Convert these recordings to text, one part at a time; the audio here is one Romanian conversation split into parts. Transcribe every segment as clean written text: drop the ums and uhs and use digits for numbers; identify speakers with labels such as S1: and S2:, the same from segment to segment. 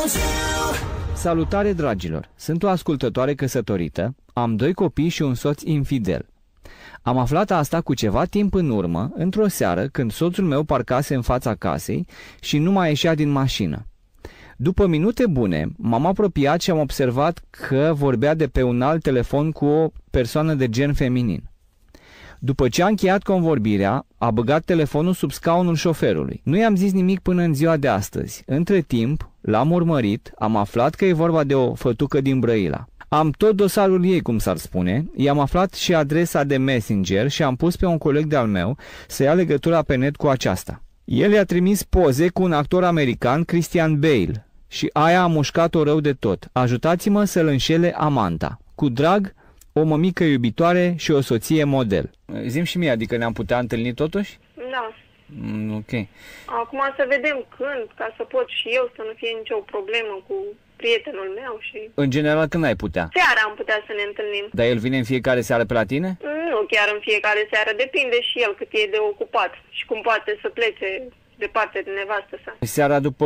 S1: Salutare, dragilor! Sunt o ascultătoare căsătorită, am 2 copii și un soț infidel. Am aflat asta cu ceva timp în urmă, într-o seară, când soțul meu parcase în fața casei și nu mai ieșea din mașină. După minute bune, m-am apropiat și am observat că vorbea de pe un alt telefon cu o persoană de gen feminin. După ce a încheiat convorbirea, a băgat telefonul sub scaunul șoferului. Nu i-am zis nimic până în ziua de astăzi. Între timp, l-am urmărit, am aflat că e vorba de o fătucă din Brăila. Am tot dosarul ei, cum s-ar spune, i-am aflat și adresa de Messenger și am pus pe un coleg de-al meu să ia legătura pe net cu aceasta. El i-a trimis poze cu un actor american, Christian Bale, și aia a mușcat-o rău de tot. Ajutați-mă să-l înșele Amanda. Cu drag, o mămică iubitoare și o soție model. Zi-mi și mie, adică ne-am putea întâlni totuși?
S2: Da.
S1: Ok.
S2: Acum să vedem când, ca să pot și eu să nu fie nicio problemă cu prietenul meu și...
S1: În general, când ai putea?
S2: Seara am putea să ne întâlnim.
S1: Dar el vine în fiecare seară pe la tine?
S2: Nu chiar în fiecare seară, depinde și el cât e de ocupat și cum poate să plece departe de nevastă sa.
S1: Seara după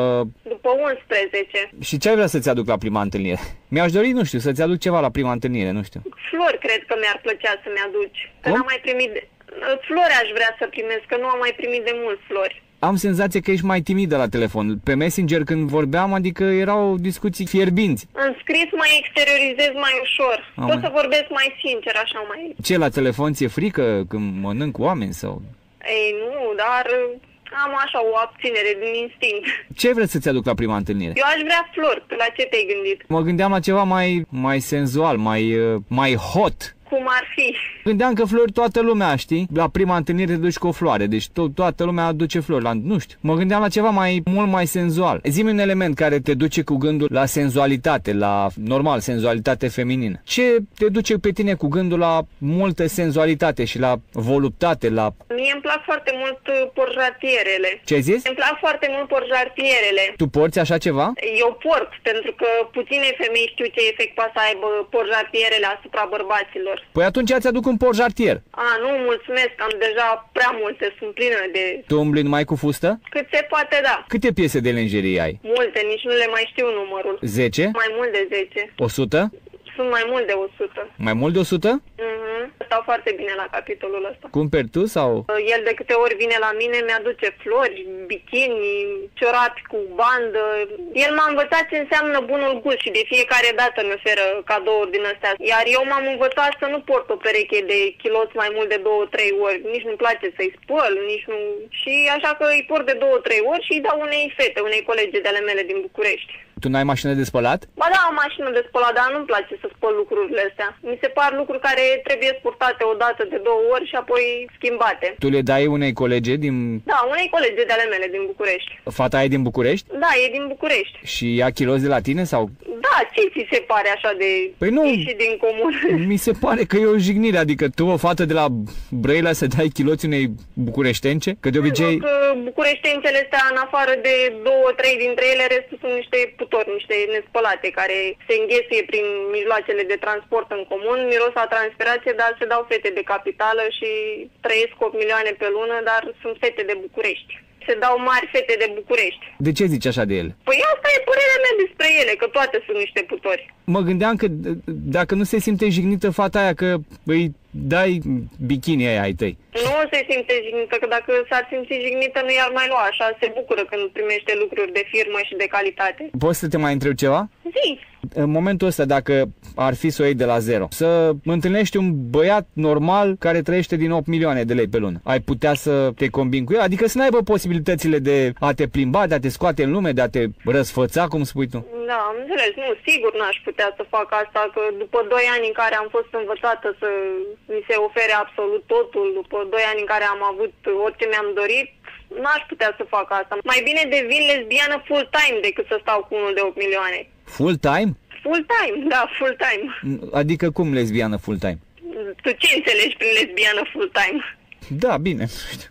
S2: 11.
S1: Și ce ai vrea să-ți aduc la prima întâlnire? Mi-aș dori, nu știu, să-ți aduc ceva la prima întâlnire, nu știu.
S2: Flori cred că mi-ar plăcea să-mi aduci. Că
S1: Cum?
S2: n-am mai primit... Flori aș vrea să primesc, că nu am mai primit de mult flori.
S1: Am senzația că ești mai timidă la telefon. Pe Messenger când vorbeam, adică erau discuții fierbinți.
S2: În scris mai exteriorizez mai ușor. Pot să vorbesc mai sincer, așa mai...
S1: Ce, la telefon ți-e frică când mănânc cu oameni sau...
S2: Ei, nu, dar am așa o abținere din instinct.
S1: Ce vrei să-ți aduc la prima întâlnire?
S2: Eu aș vrea flori, la ce te-ai gândit?
S1: Mă gândeam la ceva mai senzual, mai hot.
S2: Cum ar fi?
S1: Gândeam că flori toată lumea, știi? La prima întâlnire te duci cu o floare, deci toată lumea aduce flori, nu știu. Mă gândeam la ceva mult mai senzual. Zi-mi un element care te duce cu gândul la senzualitate, la, normal, senzualitate feminină. Ce te duce pe tine cu gândul la multă senzualitate și la voluptate, la...
S2: Mie îmi plac foarte mult porjatierele.
S1: Ce ai zis?
S2: Îmi plac foarte mult porjatierele.
S1: Tu porți așa ceva?
S2: Eu port, pentru că puține femei știu ce efect poate să aibă porjatierele asupra bărbaților.
S1: Păi atunci îți aduc un porjartier.
S2: Nu, mulțumesc, am deja prea multe, sunt plină de...
S1: Tu umbli numai cu fustă?
S2: Cât se poate, da.
S1: Câte piese de lenjerie ai?
S2: Multe, nici nu le mai știu numărul.
S1: 10?
S2: Mai mult de 10.
S1: 100?
S2: Sunt mai mult de 100.
S1: Mai mult de 100?
S2: Stau foarte bine la capitolul ăsta.
S1: Cumperi tu sau?
S2: El de câte ori vine la mine mi-aduce flori, bikini, ciorapi cu bandă. El m-a învățat ce înseamnă bunul gust și de fiecare dată mi oferă cadouri din astea. Iar eu m-am învățat să nu port o pereche de chiloți mai mult de 2-3 ori. Nici nu-mi place să-i spăl, nici nu... Și așa că îi port de 2-3 ori și îi dau unei fete, unei colege de ale mele din București.
S1: Tu n-ai mașină de spălat?
S2: Ba da, am mașină de spălat, dar nu-mi place să spăl lucrurile astea. Mi se par lucruri care trebuie purtate o dată de 2 ori și apoi schimbate.
S1: Tu le dai unei colege din...
S2: Da, unei colege de ale mele din București.
S1: Fata e din București?
S2: Da, e din București.
S1: Și ia chiloți de la tine sau...
S2: Da, ce ți se pare așa de...
S1: Păi nu,
S2: ieși din comun?
S1: Mi se pare că e o jignire, adică tu, o fată de la Brăila, să dai chiloți unei bucureștence? Că de obicei...
S2: Că bucureștencele astea, în afară de 2-3 dintre ele, restul sunt niște putori, niște nespălate, care se înghesuie prin mijloacele de transport în comun, miros a transpirație, dar se dau fete de capitală și trăiesc 8 milioane pe lună, dar sunt fete de București. Se dau mari fete de București.
S1: De ce zici așa de ele?
S2: Păi asta e părerea mea despre ele, că toate sunt niște putori.
S1: Mă gândeam că dacă nu se simte jignită fata aia că îi dai bikini aia ai tăi.
S2: Nu se simte jignită, că dacă s-ar simți jignită nu i-ar mai lua, așa se bucură când primește lucruri de firmă și de calitate.
S1: Poți să te mai întreb ceva?
S2: Zi.
S1: În momentul ăsta, dacă ar fi să o iei de la zero, să întâlnești un băiat normal care trăiește din 8 milioane de lei pe lună, ai putea să te combini cu el? Adică să n-aibă posibilitățile de a te plimba, de a te scoate în lume, de a te răsfăța, cum spui tu?
S2: Da, am înțeles. Nu, sigur n-aș putea să fac asta, că după 2 ani în care am fost învățată să mi se ofere absolut totul, după 2 ani în care am avut orice mi-am dorit, n-aș putea să fac asta. Mai bine devin lesbiană full-time decât să stau cu unul de 8 milioane.
S1: Full-time?
S2: Full-time, da, full-time.
S1: Adică cum lesbiană full-time?
S2: Tu ce înțelegi prin lesbiană full-time?
S1: Da, bine.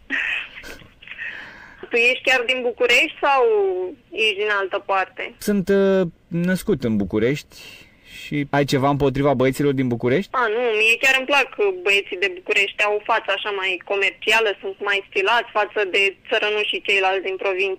S2: Tu ești chiar din București sau ești din altă parte?
S1: Sunt născut în București. Și ai ceva împotriva băieților din București?
S2: Nu, mie chiar îmi plac băieții de București, au o față așa mai comercială, sunt mai stilați față de țărănușii ceilalți din provincie.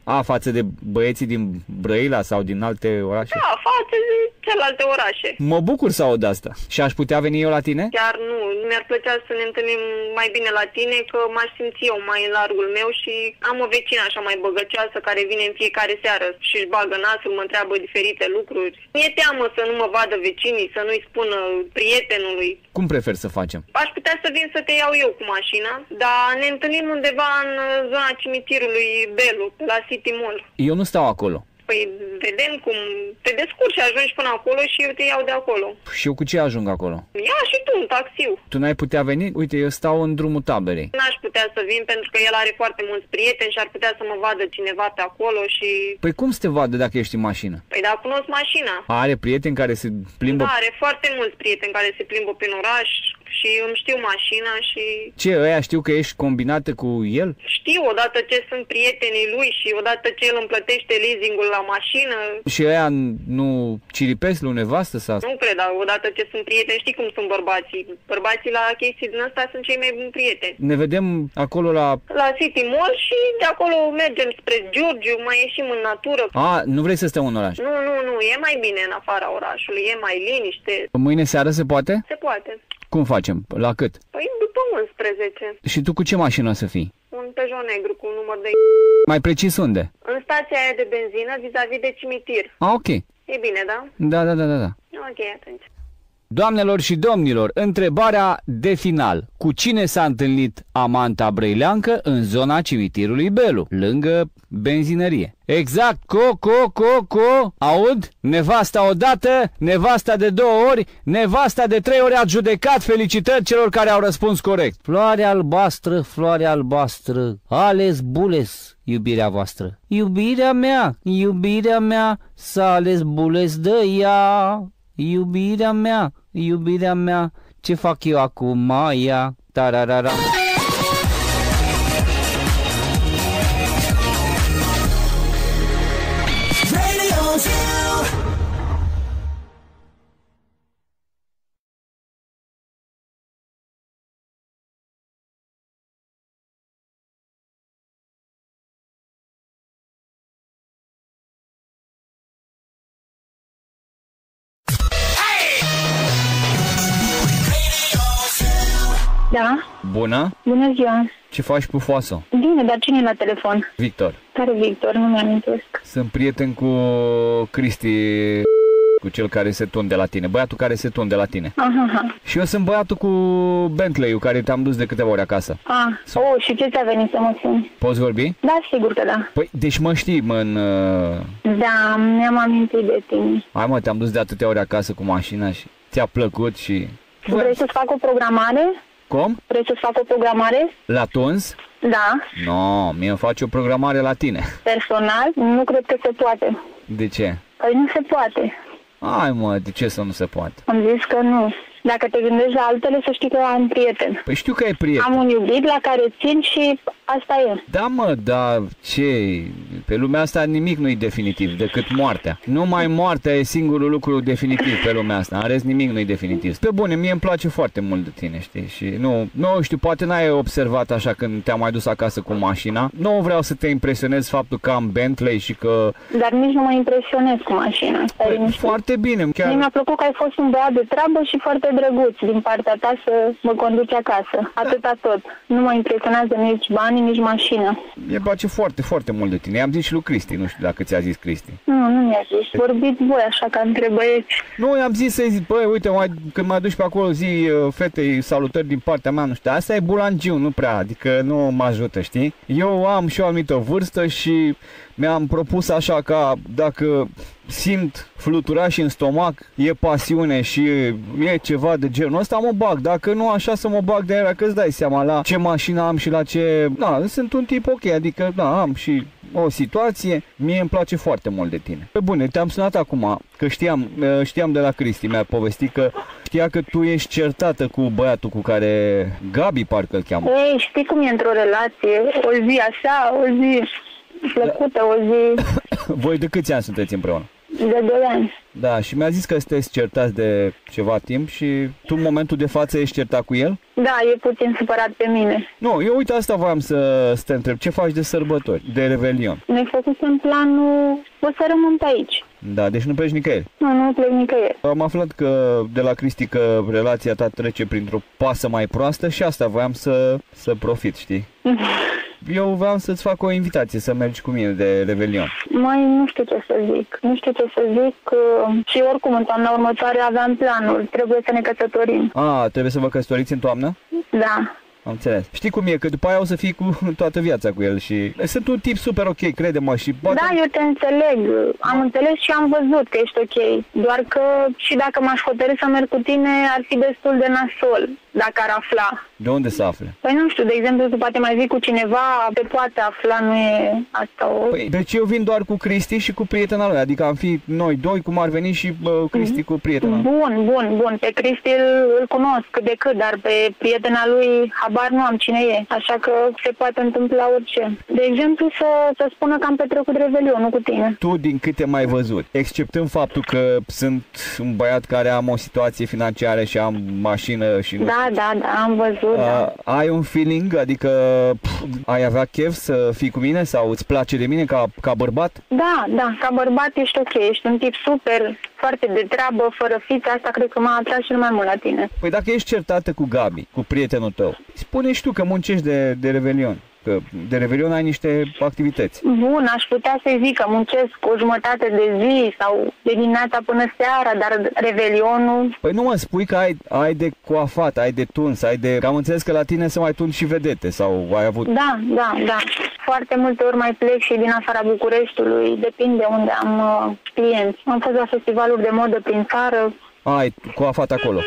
S1: față de băieții din Brăila sau din alte orașe?
S2: Da, față de celelalte orașe.
S1: Mă bucur să aud asta. Și aș putea veni eu la tine?
S2: Chiar nu. Mi-ar plăcea să ne întâlnim mai bine la tine, că m-aș simți eu mai în largul meu și am o vecină așa mai băgăcioasă care vine în fiecare seară și își bagă nasul, mă întreabă diferite lucruri. Mi-e teamă să nu mă vadă vecinii, să nu-i spună prietenului.
S1: Cum prefer să facem?
S2: Aș putea să vin să te iau eu cu mașina, dar ne întâlnim undeva în zona cimitirului Belu, la City Mall.
S1: Eu nu stau acolo.
S2: Păi vedem cum te descurci și ajungi până acolo și eu te iau de acolo.
S1: Și eu cu ce ajung acolo?
S2: Ia și tu un taxiu.
S1: Tu n-ai putea veni? Uite, eu stau în drumul taberei.
S2: N-aș putea să vin pentru că el are foarte mulți prieteni și ar putea să mă vadă cineva pe acolo și...
S1: Păi cum să te vadă dacă ești în mașină?
S2: Păi da, cunosc mașina.
S1: Are prieteni care se plimbă?
S2: Da, are foarte mulți prieteni care se plimbă prin oraș și îmi știu mașina și...
S1: Ce, ăia știu că ești combinată cu el?
S2: Știu, odată ce sunt prietenii lui și odată ce el îmi plătește leasingul la mașină.
S1: Și ăia nu ciripesc lui nevastă sau?
S2: Nu cred, dar odată ce sunt prieteni, știi cum sunt bărbații. Bărbații la chestii din astea sunt cei mai buni prieteni.
S1: Ne vedem acolo la
S2: City Mall și de acolo mergem spre Giurgiu, mai ieșim în natură.
S1: Nu vrei să stăm în oraș?
S2: Nu, e mai bine în afara orașului, e mai liniște.
S1: Mâine seară se poate?
S2: Se poate.
S1: Cum facem? La cât?
S2: Păi după 11.
S1: Și tu cu ce mașină o să fii?
S2: Un Peugeot negru cu număr de...
S1: Mai precis unde?
S2: În stația aia de benzină, vis-a-vis de cimitir.
S1: Ok.
S2: E bine, da?
S1: Da.
S2: Ok, atunci.
S1: Doamnelor și domnilor, întrebarea de final. Cu cine s-a întâlnit Amanta Brăileancă în zona cimitirului Belu, lângă benzinărie? Exact, aud? Nevasta odată, nevasta de 2 ori, nevasta de 3 ori a judecat. Felicitări celor care au răspuns corect. Floare albastră, ales bules, iubirea voastră. Iubirea mea, s-a ales bules de ea. Iubirea mea, ce fac eu acum, Maia? Tararara.
S2: Da?
S1: Bună?
S2: Bună ziua!
S1: Ce faci, pufoasă?
S2: Bine, dar cine e la telefon?
S1: Victor.
S2: Care Victor? Nu mi-amintesc.
S1: Sunt prieten cu Cristi, cu cel care se tunde la tine, băiatul care se tunde la tine.
S2: Aha.
S1: Și eu sunt băiatul cu Bentley-ul care te-am dus de câteva ori acasă.
S2: Și ce ți-a venit să mă suni?
S1: Poți vorbi?
S2: Da, sigur că da.
S1: Păi, deci mă știi,
S2: Da, mi-am amintit de tine.
S1: Hai mă, te-am dus de atâtea ori acasă cu mașina și ți-a plăcut și...
S2: Vrei să-ți fac o programare?
S1: Cum?
S2: Vrei să-ți fac o programare?
S1: La tuns?
S2: Da.
S1: No, mie îmi faci o programare la tine.
S2: Personal, nu cred că se poate.
S1: De ce?
S2: Păi nu se poate.
S1: Hai mă, de ce să nu se poate?
S2: Am zis că nu. Dacă te gândești la altele, să știi că am prieten.
S1: Păi știu că ai prieten.
S2: Am un iubit la care țin și asta e.
S1: Da mă, dar ce? Pe lumea asta nimic nu e definitiv decât moartea. Numai moartea e singurul lucru definitiv pe lumea asta. În rest nimic nu e definitiv. Pe bune, mie îmi place foarte mult de tine, știi? Și nu știu, poate n-ai observat așa când te-am mai dus acasă cu mașina. Nu vreau să te impresionez faptul că am Bentley și că...
S2: Dar nici nu mă impresionez cu mașina.
S1: Păi, foarte bine. Chiar...
S2: Mi-a plăcut că ai fost un băiat de treabă și foarte drăguț din partea ta să mă conduci acasă. Atâta tot. Nu mă impresionează nici banii, nici mașina.
S1: Mi-e place foarte, foarte mult de tine. I-am zis și lui Cristi, nu știu dacă ți-a zis Cristi.
S2: Nu mi-a zis. Vorbiți voi așa ca între băieți.
S1: Nu, i-am zis să-i zic, băi, uite, când mă aduci pe acolo zi fetei salutări din partea mea, nu știu, asta e bulangiu, nu prea, adică nu mă ajută, știi? Eu am și o anumită vârstă și mi-am propus așa ca dacă simt fluturași în stomac, e pasiune și e ceva de genul ăsta, mă bag. Dacă nu, așa să mă bag de aia, că îți dai seama la ce mașină am și la ce... Da, sunt un tip ok, adică da, am și o situație. Mie îmi place foarte mult de tine. Pe bune, te-am sunat acum, că știam de la Cristi, mi-a povestit că știa că tu ești certată cu băiatul cu care... Gabi parcă îl cheamă.
S2: Ei, știi cum e într-o relație? O zi așa, o zi plăcută, o zi...
S1: Voi de câți ani sunteți împreună?
S2: De 2 ani.
S1: Da, și mi-a zis că sunteți certați de ceva timp și tu în momentul de față ești certat cu el?
S2: Da, e puțin supărat pe mine.
S1: Nu, eu uite asta voiam să te întreb. Ce faci de sărbători, de Revelion?
S2: Ne-ai făcut în planul, o să rămân pe aici.
S1: Da, deci nu pleci nicăieri.
S2: Nu plec nicăieri.
S1: Am aflat că de la Cristi că relația ta trece printr-o pasă mai proastă și asta voiam să profit, știi? Eu vreau să-ți fac o invitație să mergi cu mine de Revelion.
S2: Mai nu știu ce să zic. Nu știu ce să zic și oricum în toamna următoare aveam planul. Trebuie să ne căsătorim.
S1: Trebuie să vă căsătoriți în toamnă?
S2: Da.
S1: Am înțeles. Știi cum e, că după aia o să fii cu toată viața cu el și sunt un tip super ok, crede-mă și poate...
S2: Da, eu te înțeleg. Am înțeles și am văzut că ești ok. Doar că și dacă m-aș hotărî să merg cu tine, ar fi destul de nasol dacă ar afla.
S1: De unde să afle?
S2: Păi nu știu, de exemplu, tu poate mai zic cu cineva, te poate afla, nu e asta o...
S1: Păi, deci eu vin doar cu Cristi și cu prietena lui, adică am fi noi doi, cum ar veni și Cristi cu prietena.
S2: Bun. Pe Cristi îl cunosc cât de cât, dar pe prietena lui habar nu am cine e, așa că se poate întâmpla orice. De exemplu, să spună că am petrecut Revelionul cu tine.
S1: Tu, din câte mai văzut, exceptând faptul că sunt un băiat care am o situație financiară și am mașină și...
S2: Da, am văzut, da.
S1: Ai un feeling, adică ai avea chef să fii cu mine sau îți place de mine ca bărbat?
S2: Da, ca bărbat ești ok, ești un tip super, foarte de treabă, fără fiță, asta cred că m-a atras cel mai mult la tine.
S1: Păi dacă ești certată cu Gabi, cu prietenul tău, spune și tu că muncești de Revelion. Că de Revelion ai niște activități.
S2: Bun, aș putea să zic că muncesc o jumătate de zi sau de dimineața până seara, dar Revelionul...
S1: Păi nu mă spui că ai de coafat, ai de tuns, că am înțeles că la tine se mai tun și vedete sau ai avut...
S2: Da. Foarte multe ori mai plec și din afara Bucureștiului, depinde unde am clienți. Am fost la festivaluri de modă prin țară.
S1: Ai coafat acolo?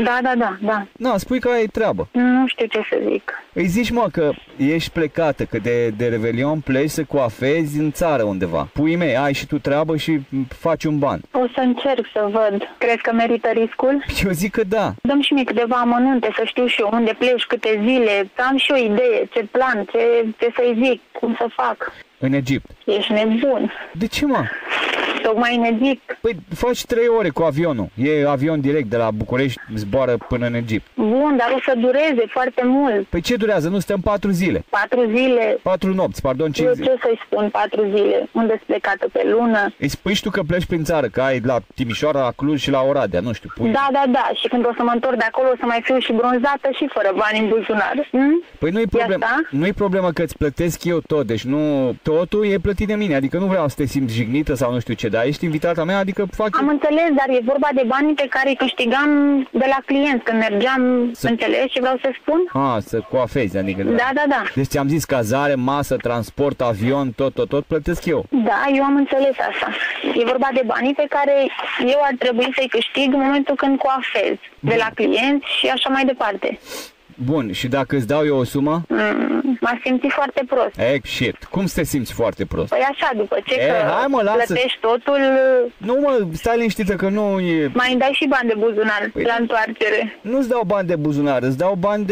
S2: Da.
S1: Na, spui că ai treabă.
S2: Nu știu ce să zic.
S1: Îi zici, mă, că ești plecată, că de Revelion pleci să coafezi în țară undeva. Puii mei, ai și tu treabă și faci un ban.
S2: O să încerc să văd. Crezi că merită riscul?
S1: Eu zic că da.
S2: Dăm și mie câteva amănunte să știu și eu unde pleci, câte zile, să am și o idee, ce plan, ce să-i zic, cum să fac.
S1: În Egipt.
S2: Ești nebun.
S1: De ce, mă?
S2: Tocmai în Egipt.
S1: Păi faci 3 ore cu avionul. E avion direct de la București, zboară până în Egipt.
S2: Bun, dar o să dureze foarte mult.
S1: Păi ce durează? Nu stăm 4 zile.
S2: 4 zile?
S1: 4 nopți, pardon, 5 zile.
S2: Eu ce să-i spun 4 zile? Unde-s plecată pe lună?
S1: Îi spui și tu că pleci prin țară, că ai la Timișoara, la Cluj și la Oradea, nu știu. Pui...
S2: Da. Și când o să mă întorc de acolo o să mai fiu și bronzată și fără bani în buzunar.
S1: Păi nu-i problemă că îți plătesc eu tot, deci nu totul e plătit de mine, adică nu vreau să te simți jignită sau nu știu ce, dar ești invitata mea, adică fac...
S2: Am înțeles, dar e vorba de banii pe care îi câștigam de la clienți când mergeam, înțelegi ce vreau să spun?
S1: Să coafezi, adică...
S2: Da.
S1: Deci ți-am zis cazare, masă, transport, avion, tot plătesc eu.
S2: Da, eu am înțeles asta. E vorba de banii pe care eu ar trebui să-i câștig în momentul când coafez de la clienți și așa mai departe.
S1: Bun, și dacă îți dau eu o sumă?
S2: M-aș simți foarte prost.
S1: Shit. Cum te simți foarte prost?
S2: Păi așa, după ce
S1: hai, mă, lasă.
S2: plătești totul...
S1: Nu, mă, stai liniștită că nu e...
S2: Mai îmi dai și bani de buzunar la întoarcere.
S1: Nu-ți dau bani de buzunar, îți dau bani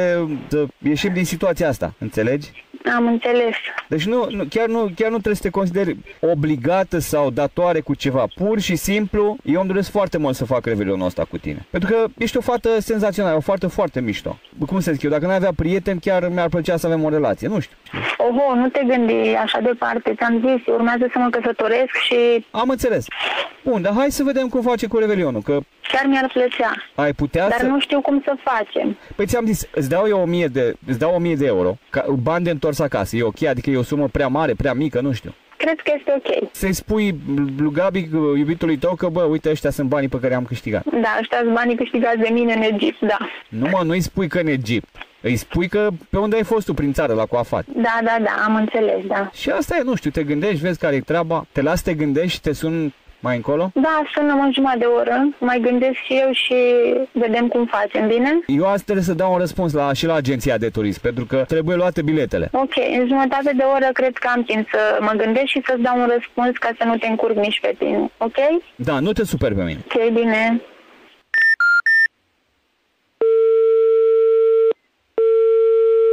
S1: să ieșim din situația asta, înțelegi?
S2: Am înțeles.
S1: Deci chiar nu trebuie să te consideri obligată sau datoare cu ceva. Pur și simplu, eu îmi doresc foarte mult să fac revelionul ăsta cu tine. Pentru că ești o fată senzațională, o fată foarte mișto. Cum să zic eu, dacă n-ai avea prieteni, chiar mi-ar plăcea să avem o relație, nu știu.
S2: Oho, nu te gândi așa departe, ți-am zis, urmează să mă căsătoresc și...
S1: Am înțeles. Bun, dar hai să vedem cum face cu revelionul, că...
S2: Chiar mi-ar plăcea.
S1: Ai putea
S2: dar nu știu cum să facem.
S1: Păi ți-am zis, îți dau 1000 de euro, bani de întors acasă, e ok? Adică e o sumă prea mare, prea mică, nu știu.
S2: Cred că este ok.
S1: Să-i spui lui Gabi, iubitului tău, că uite, ăștia sunt banii pe care am câștigat.
S2: Da, ăștia sunt banii câștigați de mine în Egipt, da.
S1: Nu-i spui că în Egipt. Îi spui că pe unde ai fost tu prin țară, la coafat.
S2: Da, am înțeles, da.
S1: Și asta e, nu știu, te gândești, vezi care e treaba, te las, te gândești și te sun mai încolo?
S2: Da, sunăm în jumătate de oră, mai gândesc și eu și vedem cum facem, bine?
S1: Eu azi trebuie să dau un răspuns și la agenția de turism, pentru că trebuie luate biletele.
S2: Ok, în jumătate de oră cred că am timp să mă gândesc și să-ți dau un răspuns ca să nu te încurc nici pe tine, ok?
S1: Da, nu te superi pe mine.
S2: Ok, bine.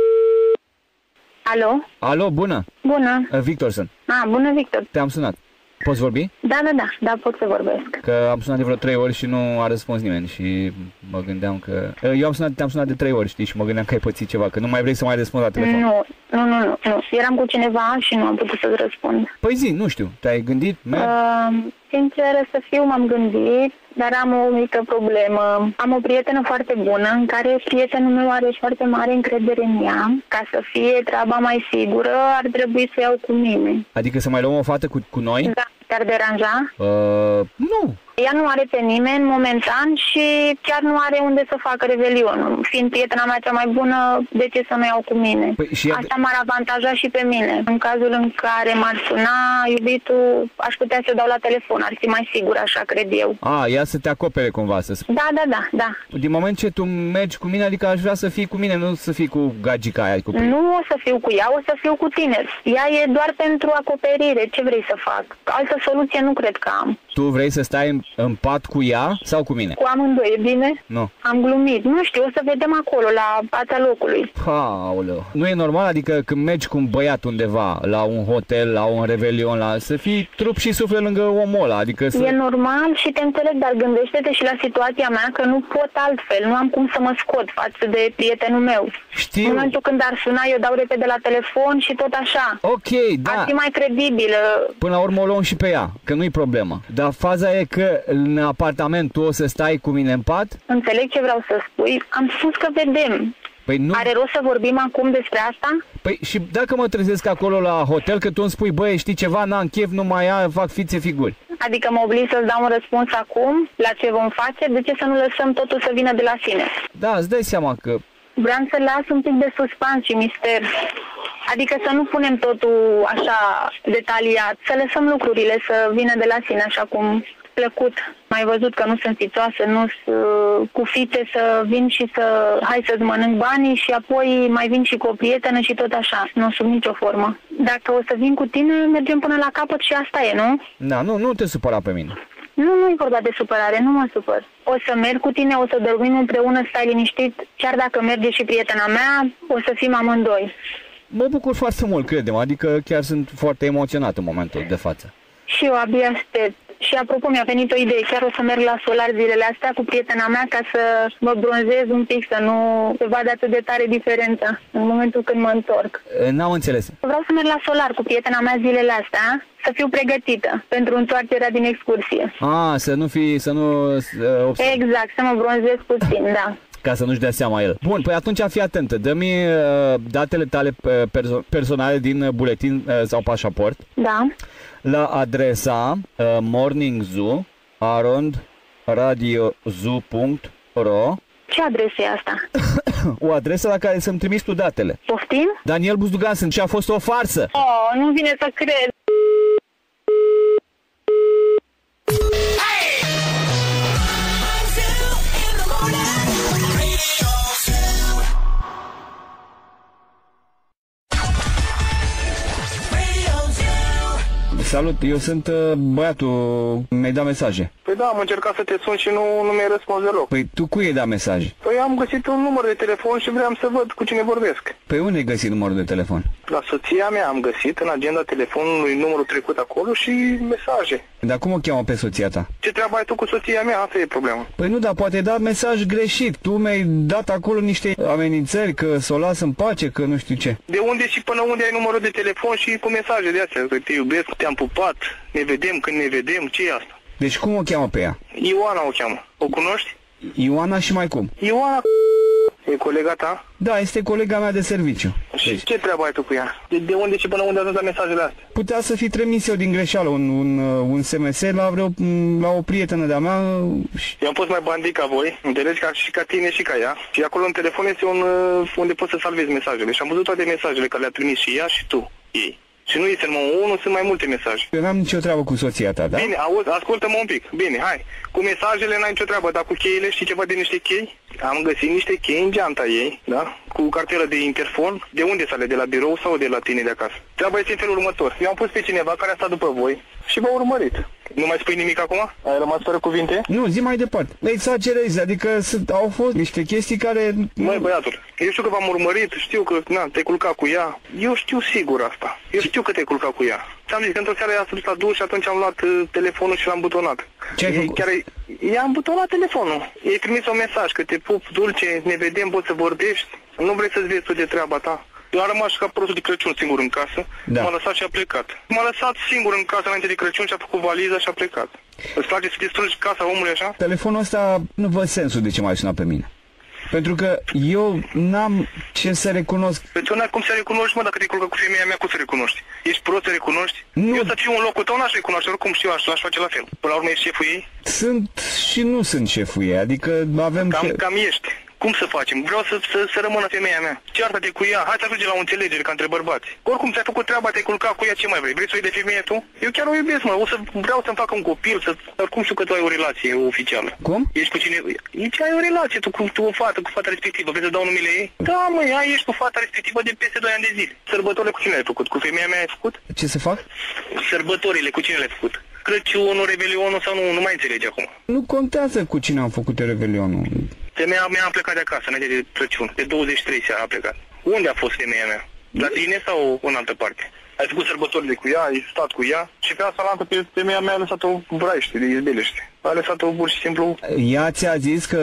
S2: Alo?
S1: Alo, bună!
S2: Bună!
S1: Victor sunt.
S2: Bună, Victor.
S1: Te-am sunat. Poți vorbi?
S3: Da, pot să vorbesc.
S1: Că am sunat de vreo 3 ori și nu a răspuns nimeni și mă gândeam că... Eu te-am sunat de 3 ori, știi, și mă gândeam că ai pățit ceva, că nu mai vrei să mai răspunzi la telefon.
S3: Nu. Eram cu cineva și nu am putut să-ți răspund.
S1: Păi zi, nu știu, te-ai gândit?
S3: Sinceră să fiu, m-am gândit, dar am o mică problemă. Am o prietenă foarte bună, în care prietenul meu are foarte mare încredere în ea. Ca să fie treaba mai sigură, ar trebui să iau cu mine.
S1: Adică să mai luăm o fată cu noi?
S3: Da. Te-ar deranja?
S1: Nu.
S3: Ea nu are pe nimeni momentan și chiar nu are unde să facă revelionul. Fiind prietena mea cea mai bună, de ce să nu iau cu mine?
S1: Păi,
S3: Asta m-ar avantaja și pe mine. În cazul în care m-ar suna iubitul, aș putea să dau la telefon. Ar fi mai sigur, așa cred eu.
S1: Ea să te acopere cumva, să spun.
S3: Da.
S1: Din moment ce tu mergi cu mine, adică aș vrea să fii cu mine, nu să fii cu gagica aia.
S3: Nu o să fiu cu ea, o să fiu cu tine. Ea e doar pentru acoperire. Ce vrei să fac? Altă soluție nu cred că am.
S1: Tu vrei să stai în pat cu ea sau cu mine?
S3: Cu amândoi, e bine?
S1: Nu.
S3: Am glumit. Nu știu, o să vedem acolo, la fața locului.
S1: Aoleu. Nu e normal, adică când mergi cu un băiat undeva, la un hotel, la un revelion, să fii trup și suflet lângă omul ăla, adică să...
S3: E normal și te înțeleg, dar gândește-te și la situația mea că nu pot altfel, nu am cum să mă scot față de prietenul meu.
S1: Știu.
S3: În momentul când ar suna, eu dau repede la telefon și tot așa.
S1: Ok, da.
S3: Ar fi mai credibilă.
S1: Până la urmă o luăm și pe ea, că nu-i problemă. Dar faza e că în apartament tu o să stai cu mine în pat?
S3: Înțeleg ce vreau să spui. Am spus că vedem.
S1: Păi nu...
S3: Are rost să vorbim acum despre asta?
S1: Păi și dacă mă trezesc acolo la hotel, că tu îmi spui, băi, știi ceva, n-am chef, nu mai fac fițe figuri.
S3: Adică mă oblig să-ți dau un răspuns acum la ce vom face? De ce să nu lăsăm totul să vină de la sine?
S1: Da, îți dai seama că...
S3: Vreau să las un pic de suspans și mister. Adică să nu punem totul așa detaliat, să lăsăm lucrurile să vină de la sine așa cum plăcut. Mai văzut că nu sunt fițoasă, nu sunt cu fițe să vin și hai să-ți mănânc banii și apoi mai vin și cu o prietenă și tot așa. Nu sub nicio formă. Dacă o să vin cu tine, mergem până la capăt și asta e, nu?
S1: Da, nu te supăra pe mine.
S3: Nu e vorba de supărare, nu mă supăr. O să merg cu tine, o să dormim împreună, stai liniștit. Chiar dacă merge și prietena mea, o să fim amândoi.
S1: Mă bucur foarte mult, credem, adică chiar sunt foarte emoționat în momentul de față.
S3: Și eu abia aștept. Și apropo, mi-a venit o idee, chiar o să merg la solar zilele astea cu prietena mea ca să mă bronzez un pic, să nu se vadă atât de tare diferența în momentul când mă întorc.
S1: N-am înțeles.
S3: Vreau să merg la solar cu prietena mea zilele astea, să fiu pregătită pentru întoarcerea din excursie.
S1: Să nu fii,
S3: Exact, să mă bronzez puțin, da.
S1: Ca să nu-și dea seama el. Bun, păi atunci fii atentă. Dă-mi datele tale personale din buletin sau pașaport.
S3: Da.
S1: La adresa morningzoo@radiozoo.ro.
S3: Ce adresă e asta?
S1: O adresă la care să-mi trimiți tu datele.
S3: Poftim?
S1: Daniel Buzdugan sunt și a fost o farsă.
S3: Nu vine să cred.
S1: Salut, eu sunt băiatul, mi-ai dat mesaje.
S4: Păi da, am încercat să te sun și nu mi-ai răspuns deloc.
S1: Păi tu cui ai dat mesaje?
S4: Păi am găsit un număr de telefon și vreau să văd cu cine vorbesc.
S1: Păi unde ai găsit numărul de telefon?
S4: La soția mea am găsit în agenda telefonului numărul trecut acolo și mesaje.
S1: Dar cum o cheamă pe soția ta?
S4: Ce treabă ai tu cu soția mea? Asta e problema.
S1: Păi nu, dar poate ai dat mesaj greșit. Tu mi-ai dat acolo niște amenințări că să o las în pace, că nu știu ce.
S4: De unde și până unde ai numărul de telefon și cu mesaje de astea? Că te iubesc, te-am pupat, ne vedem când ne vedem, ce e asta?
S1: Deci cum o cheamă pe ea?
S4: Ioana o cheamă. O cunoști?
S1: Ioana și mai cum?
S4: Ioana e colega ta?
S1: Da, este colega mea de serviciu.
S4: Și deci, ce treabă ai tu cu ea? De unde și până unde ai ajuns la mesajele astea?
S1: Putea să fi trimis eu din greșeală un SMS la o prietenă de-a mea.
S4: Eu am fost mai bandit ca voi, înțelegi, și ca tine și ca ea. Și acolo în telefon este unde poți să salvezi mesajele. Și am văzut toate mesajele care le-a trimis și ea și tu ei. Și nu este numai unul, sunt mai multe mesaje.
S1: Eu n-am nicio treabă cu soția ta, da?
S4: Bine, auzi, ascultă-mă un pic. Bine, hai. Cu mesajele n-ai nicio treabă, dar cu cheile știi ceva de niște chei? Am găsit niște chei în geanta ei, da? Cu cartelă de interfon. De unde sale? De la birou sau de la tine de acasă? Treaba este în felul următor. Eu am pus pe cineva care a stat după voi și v-a urmărit. Nu mai spui nimic acum? Ai rămas fără cuvinte?
S1: Nu, zi mai departe. Exagerezi, adică au fost niște chestii care...
S4: Măi, băiatul, eu știu că v-am urmărit, știu că te-ai culcat cu ea. Eu știu sigur asta. Eu știu că te-ai culcat cu ea. Ți-am zis că într-o seară ea s-a dus la duș și atunci am luat telefonul și l-am butonat.
S1: Ce ai făcut?
S4: I-am butonat telefonul. I-ai trimis un mesaj că te pup dulce, ne vedem, poți să vorbești. Nu vrei să-ți vezi tu de treaba ta. Eu am rămas ca prostul de Crăciun singur în casă, m-a lăsat și a plecat. M-a lăsat singur în casă înainte de Crăciun și a făcut valiza și a plecat. Îți place să distrugi casa omului așa?
S1: Telefonul ăsta nu văd sensul de ce m-ai sunat pe mine. Pentru că eu n-am ce să recunosc.
S4: Pe tu n-ai cum să recunoști, mă, dacă te culcă cu femeia mea, cum să recunoști? Ești prost să recunoști?
S1: Nu.
S4: Eu să fiu în locul tău, n-aș recunoaște, oricum știu, aș face la fel. Până la urmă ești șeful ei?
S1: Sunt și nu sunt șeful ei, adică avem...
S4: Cam ești. Cum să facem? Vreau să rămână femeia mea. Ceartă-te cu ea, hai să ajungem la o înțelegere ca între bărbați. Oricum ți-ai făcut treaba, te-ai culcat cu ea, ce mai vrei? Vrei să o iei de femeie tu? Eu chiar o iubesc, mă, vreau să-mi fac un copil, oricum știu că tu ai o relație oficială.
S1: Cum?
S4: Ești cu cine? Ai o relație tu cu o fată, cu fata respectivă, vrei să dau numele ei? Da, mă, ești cu fata respectivă de peste 2 ani de zile. Sărbătorile cu cine ai făcut? Cu femeia mea ai făcut?
S1: Ce să fac?
S4: Sărbătorile cu cine le-ai făcut? Crăciunul, Revelionul sau nu mai înțelegi acum.
S1: Nu contează cu cine am făcut Revelionul.
S4: Femeia mea a plecat de acasă, înainte de Crăciun. De 23 seara a plecat. Unde a fost femeia mea? La tine sau în altă parte? Ai făcut sărbătorile cu ea, ai stat cu ea și pe asta la pe femeia mea a lăsat-o braiște, de izbelește. A lăsat-o pur și simplu...
S1: Ea ți-a zis că...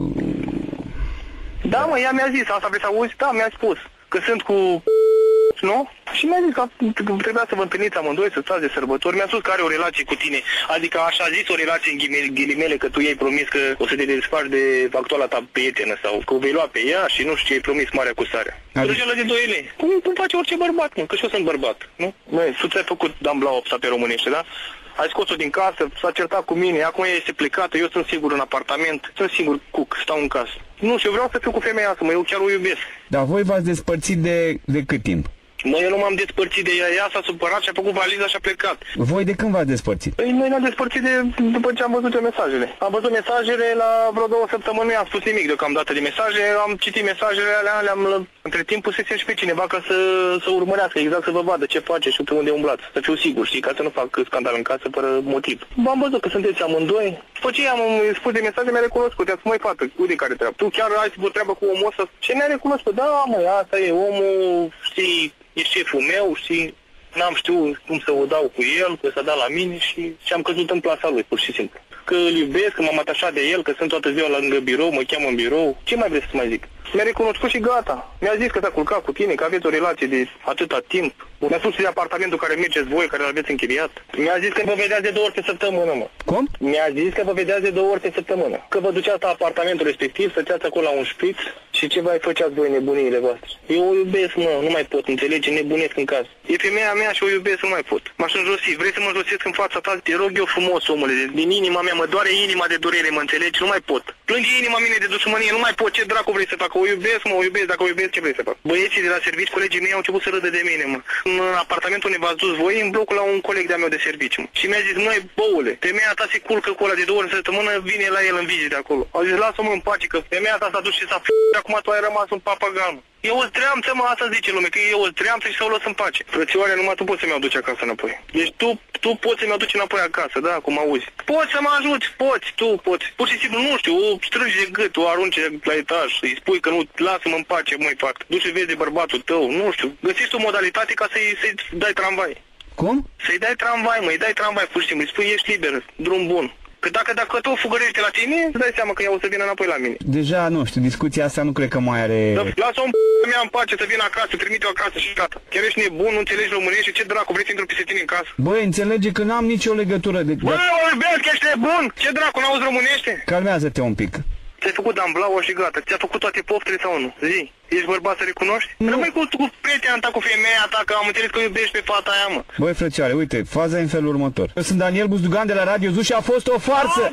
S4: Da, mă, ea mi-a zis, asta vrei să auzi? Da, mi-a spus că sunt cu... Nu? Și mi-a zis că trebuia să vă întâlniți amândoi, să stați de sărbători. Mi-a spus că are o relație cu tine, adică așa zis o relație în ghilimele, că tu i-ai promis că o să te desfaci de actuala ta prietenă sau că o vei lua pe ea și nu știu ce ai promis marea cu sarea. Răjelă de 2 lei. Cum face orice bărbat, mă, că și eu sunt bărbat, nu? Măi, tu ți-ai făcut dambla 8 pe românește, da? Ai scos-o din casă, s-a certat cu mine, acum ea este plecată, eu sunt singur în apartament, sunt singur cuc, stau în casă. Nu știu, eu vreau să fiu cu femeia asta, mă, eu chiar o iubesc.
S1: Dar voi v-ați despărțit de cât timp?
S4: Mă, eu nu m-am despărțit de ea, ea s-a supărat și a făcut valiza și a plecat.
S1: Voi de când v-ați despărțit?
S4: Păi noi ne-am despărțit după ce am văzut mesajele. Am văzut mesajele la vreo 2 săptămâni, nu i-am spus nimic deocamdată de mesaje, am citit mesajele alea, între timp pusesem și pe cineva ca să urmărească exact, să vă vadă ce face și pe unde umblați, să fiu sigur, știi, ca să nu fac scandal în casă fără motiv. V-am văzut că sunteți amândoi. După ce am spus de mesaje, mi-a recunoscut, i-a spus, măi fată, uite care treabă. Tu chiar ai o treabă cu omul ăsta? Ce mi-a recunoscut? Da, mă, asta e omul, știi, e șeful meu și n-am știut cum să o dau cu el, că s-a dat la mine și am căzut în plasa lui, pur și simplu. Că îl iubesc, că m-am atașat de el, că sunt toată ziua lângă birou, mă cheamă în birou. Ce mai vreți să mai zic? Mi-a recunoscut și gata. Mi-a zis că s-a culcat cu tine, că aveți o relație de atâta timp. Mi-a spus de apartamentul care mergeți voi, care l-aveți închiriat. Mi-a zis că vă vedeați de 2 ori pe săptămână, mă.
S1: Cum?
S4: Mi-a zis că vă vedeați de 2 ori pe săptămână. Că vă duceați la apartamentul respectiv, stăteați acolo la un șpriț și ce mai făceați voi nebuniile voastre. Eu o iubesc, mă, nu mai pot înțelege, nebunesc în casă. E femeia mea și o iubesc, nu mai pot. M-aș înjosi, vrei să mă înjosesc în fața ta? Te rog eu frumos, omule, din inima mea, mă doare inima de durere, mă înțelegi? Nu mai pot. Plânge inima mine de dușmănie, nu mai pot. Ce dracu vrei să fac? O iubesc, mă, o iubesc, dacă o iubesc, ce vrei să fac? Băieții de la serviciu, colegii mei au început să râdă de mine, mă. În apartamentul unde v-ați dus voi, în blocul la un coleg de-a meu de serviciu. Și mi-a zis, măi, boule, femeia ta se culcă cu ăla de 2 ori în săptămână, vine la el în vizite acolo. Au zis, lasă-mă în pace, că femeia ta s-a dus și s-a acum tu ai rămas un papagal, mă. Eu o treamță, mă, asta zice lume, că eu o treamță și să o lăs în pace. Frățioare, numai tu poți să-mi aduci acasă înapoi. Deci tu poți să-mi aduci înapoi acasă, da, cum auzi. Poți să mă ajuți, tu poți. Pur și simplu, nu știu, o strângi de gât, o arunci la etaj, îi spui că nu, lasă-mă în pace, măi, fac. Duci și vezi de bărbatul tău, nu știu. Găsești o modalitate ca să-i dai tramvai.
S1: Cum?
S4: Să-i dai tramvai, mă, îi dai tramvai, pur și simplu, îi spui, ești liber, drum bun. Că dacă tu fugărește la tine, îți dai seama că ea o să vină înapoi la mine.
S1: Deja, nu știu, discuția asta nu cred că mai are...
S4: Lasă-o mea în pace să vină acasă, trimite-o acasă și gata. Chiar ești nebun, nu înțelegi românește, ce dracu, vrei să intru peste tine în casă?
S1: Băi, înțelege că n-am nicio legătură de...
S4: Bă, iubesc, ești nebun! Ce dracu, n-auzi românește?
S1: Calmează-te un pic.
S4: Ți-ai făcut damblaua și gata, ți-a făcut toate poftele sau nu? Zi, ești bărbat să recunoști? Rămâi cu prietena ta, cu femeia ta, că am înțeles că iubești pe fata aia, mă.
S1: Băi, frățioare, uite, faza e în felul următor. Eu sunt Daniel Buzdugan de la Radio Zuz și a fost o farsă.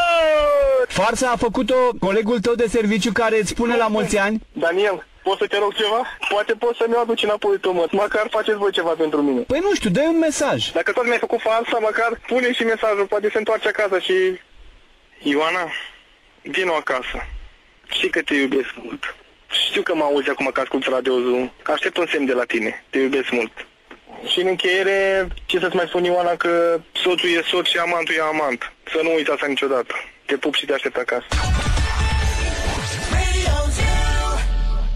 S1: Farsa a făcut-o colegul tău de serviciu care îți spune la mulți ani.
S4: Daniel, poți să te rog ceva? Poate poți să-mi aduci înapoi tu, mă. Măcar faceți voi ceva pentru mine.
S1: Păi nu știu, dă-i un mesaj.
S4: Dacă tot mi-ai făcut farsa, măcar pune și mesajul, poate se întoarce acasă și... Ioana, vino acasă. Știi că te iubesc mult. Știu că mă auzi acum că ascult Radio Zoo. Aștept un semn de la tine. Te iubesc mult. Și în încheiere, ce să-ți mai spun, Ioana, că soțul e soț și amantul e amant. Să nu uiți asta niciodată. Te pup și te aștept acasă.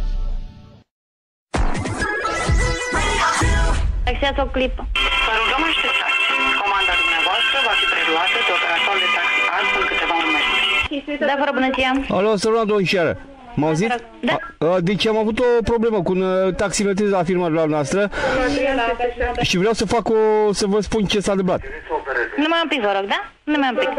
S2: Taxează o clipă.
S4: Să rugăm
S5: informată de operatorul de taxi azi în câteva momente.
S3: Da, fără bună ziua.
S6: Alo, să luăm domnișoară. M auziți?
S3: Da.
S6: Deci am avut o problemă cu un taximetrist la firma noastră și vreau să vă spun ce s-a întâmplat.
S3: Nu mai un pic, vă rog, da? Nu mai un pic.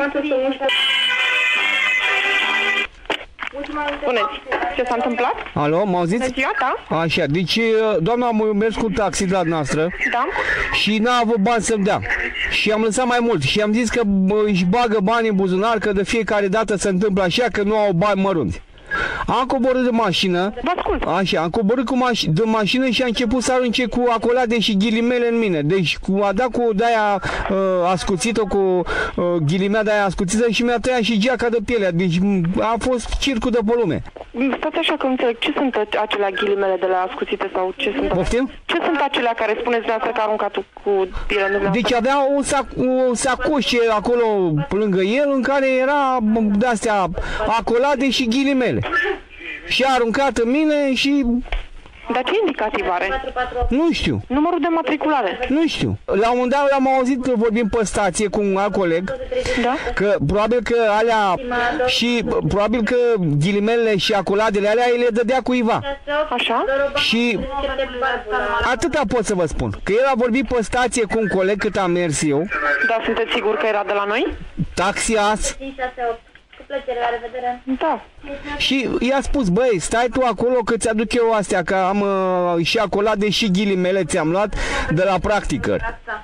S2: Spuneți, ce s-a întâmplat?
S6: Alo, mă auziți?
S2: Bună ziua, da?
S6: Așa, deci doamna am mers cu taxi de la noastră
S2: Da.
S6: și n-a avut bani să-mi dea. Și am lăsat mai mult și am zis că își bagă bani în buzunar, că de fiecare dată se întâmplă așa, că nu au bani mărunți. Am coborât de mașină.
S2: Vă ascult.
S6: Așa, am coborât de mașină și a început să arunce cu acolade și ghilimele în mine. Deci a dat cu de-aia ascuțită, cu ghilimea de-aia ascuțită și mi-a tăiat și geaca de pielea. Deci a fost circul de pe lume.
S2: Stați așa că înțeleg. Ce sunt acelea ghilimele de la ascuțite sau ce sunt?
S6: Poftim?
S2: Ce sunt acelea care spuneți dumneavoastră că a aruncat cu pielea dumneavoastră?
S6: Deci avea o sacoșe acolo lângă el în care era de-astea acolade și ghilimele. Și a aruncat în mine și...
S2: Dar ce indicativ are?
S6: Nu știu.
S2: Numărul de matriculare.
S6: Nu știu. La un moment dat l-am auzit vorbind pe stație cu un alt coleg.
S2: Da?
S6: Că probabil că alea și probabil că ghilimele și acoladele alea le dădea cuiva.
S2: Așa?
S6: Și atâta pot să vă spun. Că el a vorbit pe stație cu un coleg cât am mers eu.
S2: Da, sunteți sigur că era de la noi?
S6: Taxi as.
S3: Plăcere, la revedere.
S2: Da.
S6: Și i-a spus, băi, stai tu acolo că ți-aduc eu astea, că am și acolade și ghilimele ți-am luat de la practică.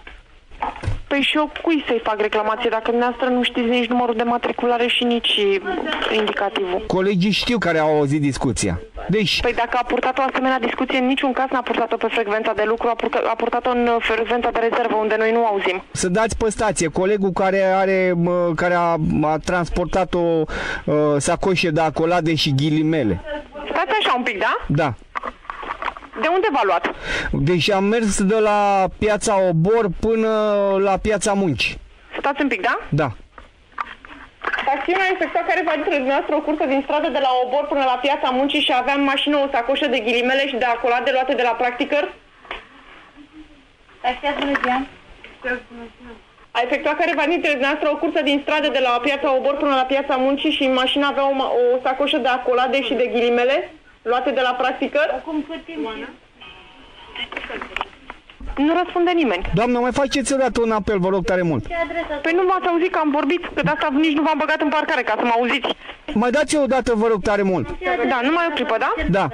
S2: Păi și eu cui să-i fac reclamație dacă dumneavoastră nu știți nici numărul de matriculare și nici indicativul?
S6: Colegii știu care au auzit discuția. Deci...
S2: Păi dacă a purtat o asemenea discuție, în niciun caz n-a purtat-o pe frecvența de lucru, a purtat-o în frecvența de rezervă, unde noi nu auzim.
S6: Să dați pe stație, colegul care a transportat o sacoșe de acolade și ghilimele.
S2: Stați așa un pic, da?
S6: Da.
S2: De unde v-a luat?
S6: Deci am mers de la Piața Obor până la Piața Muncii.
S2: Stați un pic, da?
S6: Da.
S2: Acțiunea a efectuat careva dintre dumneavoastră o cursă din stradă de la Obor până la Piața Muncii și aveam în mașină o sacoșă de ghilimele și de acolade luate de la practicăr? A efectuat careva dintre dumneavoastră o cursă din stradă de la Piața Obor până la Piața Muncii și în mașină avea o sacoșă de acolade și de ghilimele luate de la practicăr? Acum cât timp? Nu răspunde nimeni.
S6: Doamnă, mai faceți odată un apel, vă rog tare mult.
S2: Păi nu m-ați auzit că am vorbit, că de asta nici nu v-am băgat în parcare ca să mă auziți.
S6: Mai dați o dată, vă rog tare mult.
S2: Da, numai o clipă, da?
S6: Da.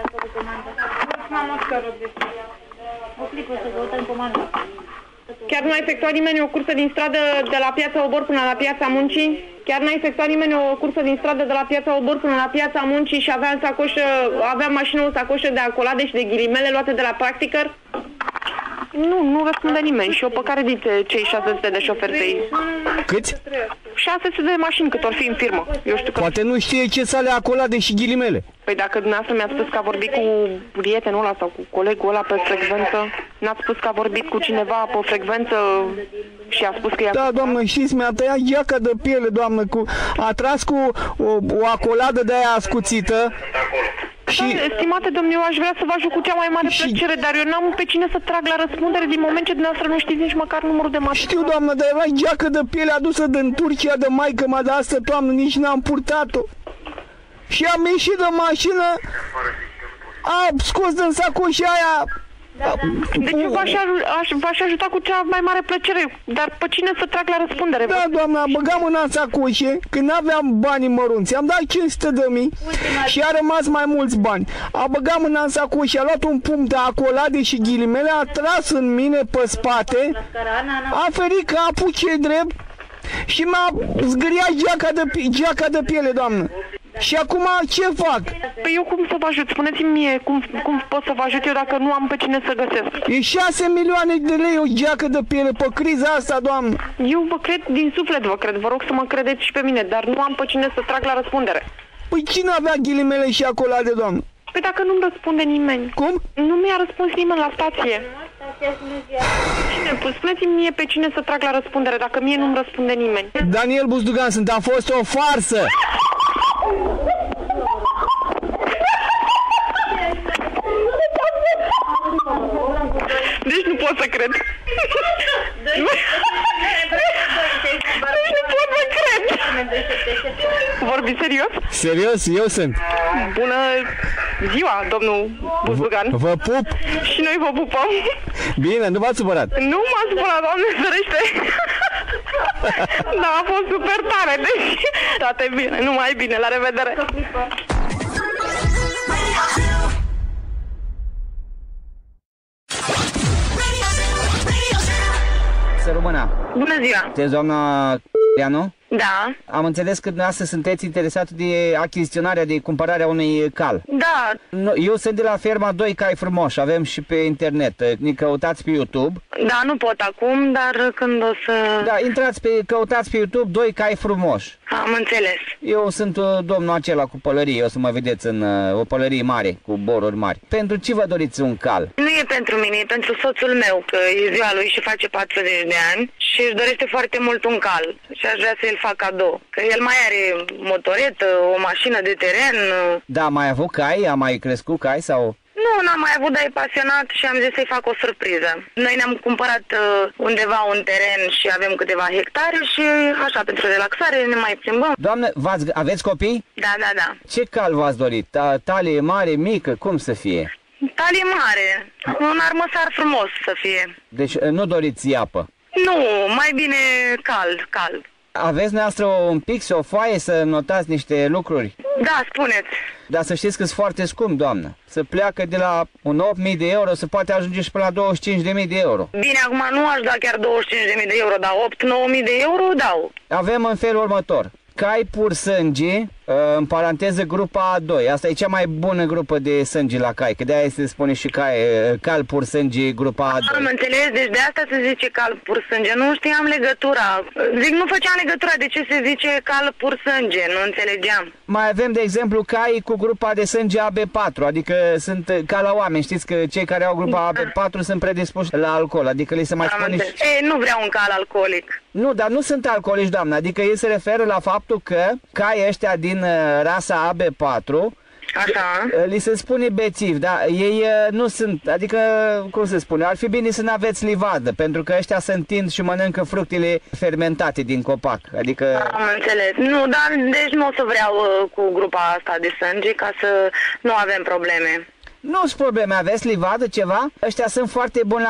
S3: O clipă să votăm comandă.
S2: Chiar nu a efectuat nimeni o cursă din stradă de la Piața Obor până la Piața Muncii? Chiar n-a efectuat nimeni o cursă din stradă de la Piața Obor până la Piața Muncii și avea în mașină o sacoșă de acolade și de ghilimele luate de la practicăr? Nu răspunde nimeni și eu pe care dintre cei 600 de șoferi pe
S6: Câți?
S2: 600 de mașini cât or fi în firmă. Eu știu că...
S6: Poate nu știe ce să le acolade și ghilimele.
S2: Păi dacă dumneavoastră mi-ați spus că a vorbit cu prietenul ăla sau cu colegul ăla pe frecvență, n-ați spus că a vorbit cu cineva pe frecvență și a spus că
S6: Da, doamnă, știți, mi-a tăiat geaca de piele, doamnă, a tras cu o acoladă de aia ascuțită. Și...
S2: Da, stimate domnule, eu aș vrea să vă ajut cu cea mai mare plăcere, dar eu n-am pe cine să trag la răspundere din moment ce dumneavoastră nu știți nici măcar numărul de matriculare.
S6: Știu, doamnă, dar era geacă de piele adusă din Turcia de maică-mea de astă toamnă, nici n-am purtat-o. Și am ieșit de mașină, a scos din sacoșa aia.
S2: Deci eu v-aș ajuta cu cea mai mare plăcere, dar pe cine să trag la răspundere?
S6: Da, doamna, băgam mâna în sacoșe, când n-aveam banii mărunți, am dat 500.000 și a rămas mai mulți bani. A băgat mâna în sacoșe, a luat un pumn de acolade și ghilimele, a tras în mine pe spate, a ferit capul ce drept și m-a zgâriat geaca de piele, doamnă. Și acum ce fac?
S2: Păi eu cum să vă ajut? Spuneți-mi mie cum pot să vă ajut eu dacă nu am pe cine să găsesc.
S6: E 6 milioane de lei o geacă de piele pe criza asta, doamnă.
S2: Eu vă cred, din suflet vă cred, vă rog să mă credeți și pe mine, dar nu am pe cine să trag la răspundere.
S6: Păi cine avea ghilimele și acolade, doamnă?
S2: Păi dacă nu-mi răspunde nimeni.
S6: Cum?
S2: Nu mi-a răspuns nimeni la stație. Spuneți-mi mie pe cine să trag la răspundere dacă mie nu-mi răspunde nimeni.
S6: Daniel Buzdugan, a fost o farsă.
S2: Deci nu pot să cred. Deci nu pot vorbi serios?
S6: Serios, eu sunt.
S2: Bună ziua, domnul Buzdugan.
S6: Vă pup.
S2: Și noi vă pupăm.
S6: Bine, nu v-ați supărat.
S2: Nu m-a supărat, Doamne ferește. Da, a fost super tare, deci toate bine, numai bine, la revedere.
S1: Să rămână.
S2: Bună ziua.
S1: Sunteți doamna Ianu?
S2: Da.
S1: Am înțeles că dumneavoastră sunteți interesat de achiziționarea, de cumpărarea unui cal.
S2: Da.
S1: Eu sunt de la ferma 2 Cai Frumoși, avem și pe internet, ne căutați pe YouTube.
S2: Da, nu pot acum, dar când o să...
S1: Da, căutați pe YouTube 2 Cai Frumoși.
S2: Am înțeles.
S1: Eu sunt domnul acela cu pălărie, o să mă vedeți în o pălărie mare, cu boruri mari. Pentru ce vă doriți un cal?
S2: Nu e pentru mine, e pentru soțul meu, că e ziua lui și face 40 de ani și își dorește foarte mult un cal și aș vrea să-l fac cadou. Că el mai are motoretă, o mașină de teren.
S1: Da, mai avut cai? A mai crescut cai sau...
S2: Nu, n-am mai avut, dar e pasionat și am zis să-i fac o surpriză. Noi ne-am cumpărat undeva un teren și avem câteva hectare și așa, pentru relaxare, ne mai plimbăm.
S1: Doamne, aveți copii?
S2: Da, da, da.
S1: Ce cal v-ați dorit? Talie mare, mică, cum să fie?
S2: Talie mare, un armăsar frumos să fie.
S1: Deci nu doriți iapă?
S2: Nu, mai bine cald.
S1: Aveți noastră un pix, o foaie să notați niște lucruri?
S2: Da, spuneți.
S1: Dar să știți că sunt foarte scump, doamnă. Se pleacă de la un 8.000 de euro, se poate ajunge și până la 25.000 de euro.
S2: Bine, acum nu aș da chiar 25.000 de euro, dar 8-9.000 de euro dau.
S1: Avem în felul următor. Cai pur sânge, în paranteză grupa A2. Asta e cea mai bună grupă de sânge la cai, că de-aia se spune și cal pur sânge grupa A2.
S2: Am înțeles, deci de asta se zice cal pur sânge. Nu știam legătura. Zic, nu făceam legătura de ce se zice cal pur sânge, nu înțelegeam.
S1: Mai avem, de exemplu, cai cu grupa de sânge AB4, adică sunt ca la oameni. Știți că cei care au grupa AB4 sunt predispuși la alcool, adică li se mai spune și...
S2: Nu vreau un cal alcoolic.
S1: Nu, dar nu sunt alcoolici, doamnă, adică ei se referă la faptul că caii ăștia din rasa AB4,
S2: așa,
S1: li se spune bețivi, dar ei nu sunt, adică, cum se spune, ar fi bine să n-aveți livadă, pentru că ăștia se întind și mănâncă fructele fermentate din copac, adică...
S2: Am înțeles. Nu, dar deci nu o să vreau cu grupa asta de sânge, ca să nu avem probleme.
S1: Nu sunt probleme, aveți livadă, ceva? Ăștia sunt foarte buni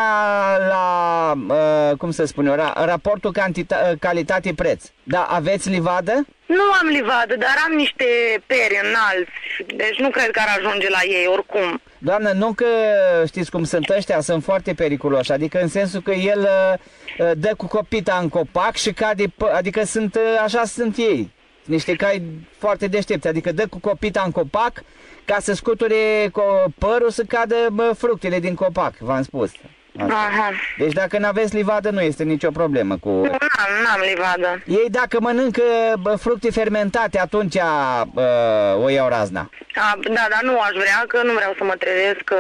S1: la cum să spun eu, raportul calitate-preț. Da, aveți livadă?
S2: Nu am livadă, dar am niște peri înalți, deci nu cred că ar ajunge la ei oricum.
S1: Doamnă, nu că știți cum sunt ăștia, sunt foarte periculoși, adică în sensul că el dă cu copita în copac și cade, adică sunt, așa sunt ei. Niște cai foarte deștepți, adică dă cu copita în copac ca să scuture părul să cadă fructele din copac, v-am spus.
S2: Aha.
S1: Deci dacă n-aveți livadă nu este nicio problemă cu...
S2: Nu, n-am livadă.
S1: Ei dacă mănâncă fructe fermentate, atunci o iau razna.
S2: Da, dar nu aș vrea, că nu vreau să mă trezesc, că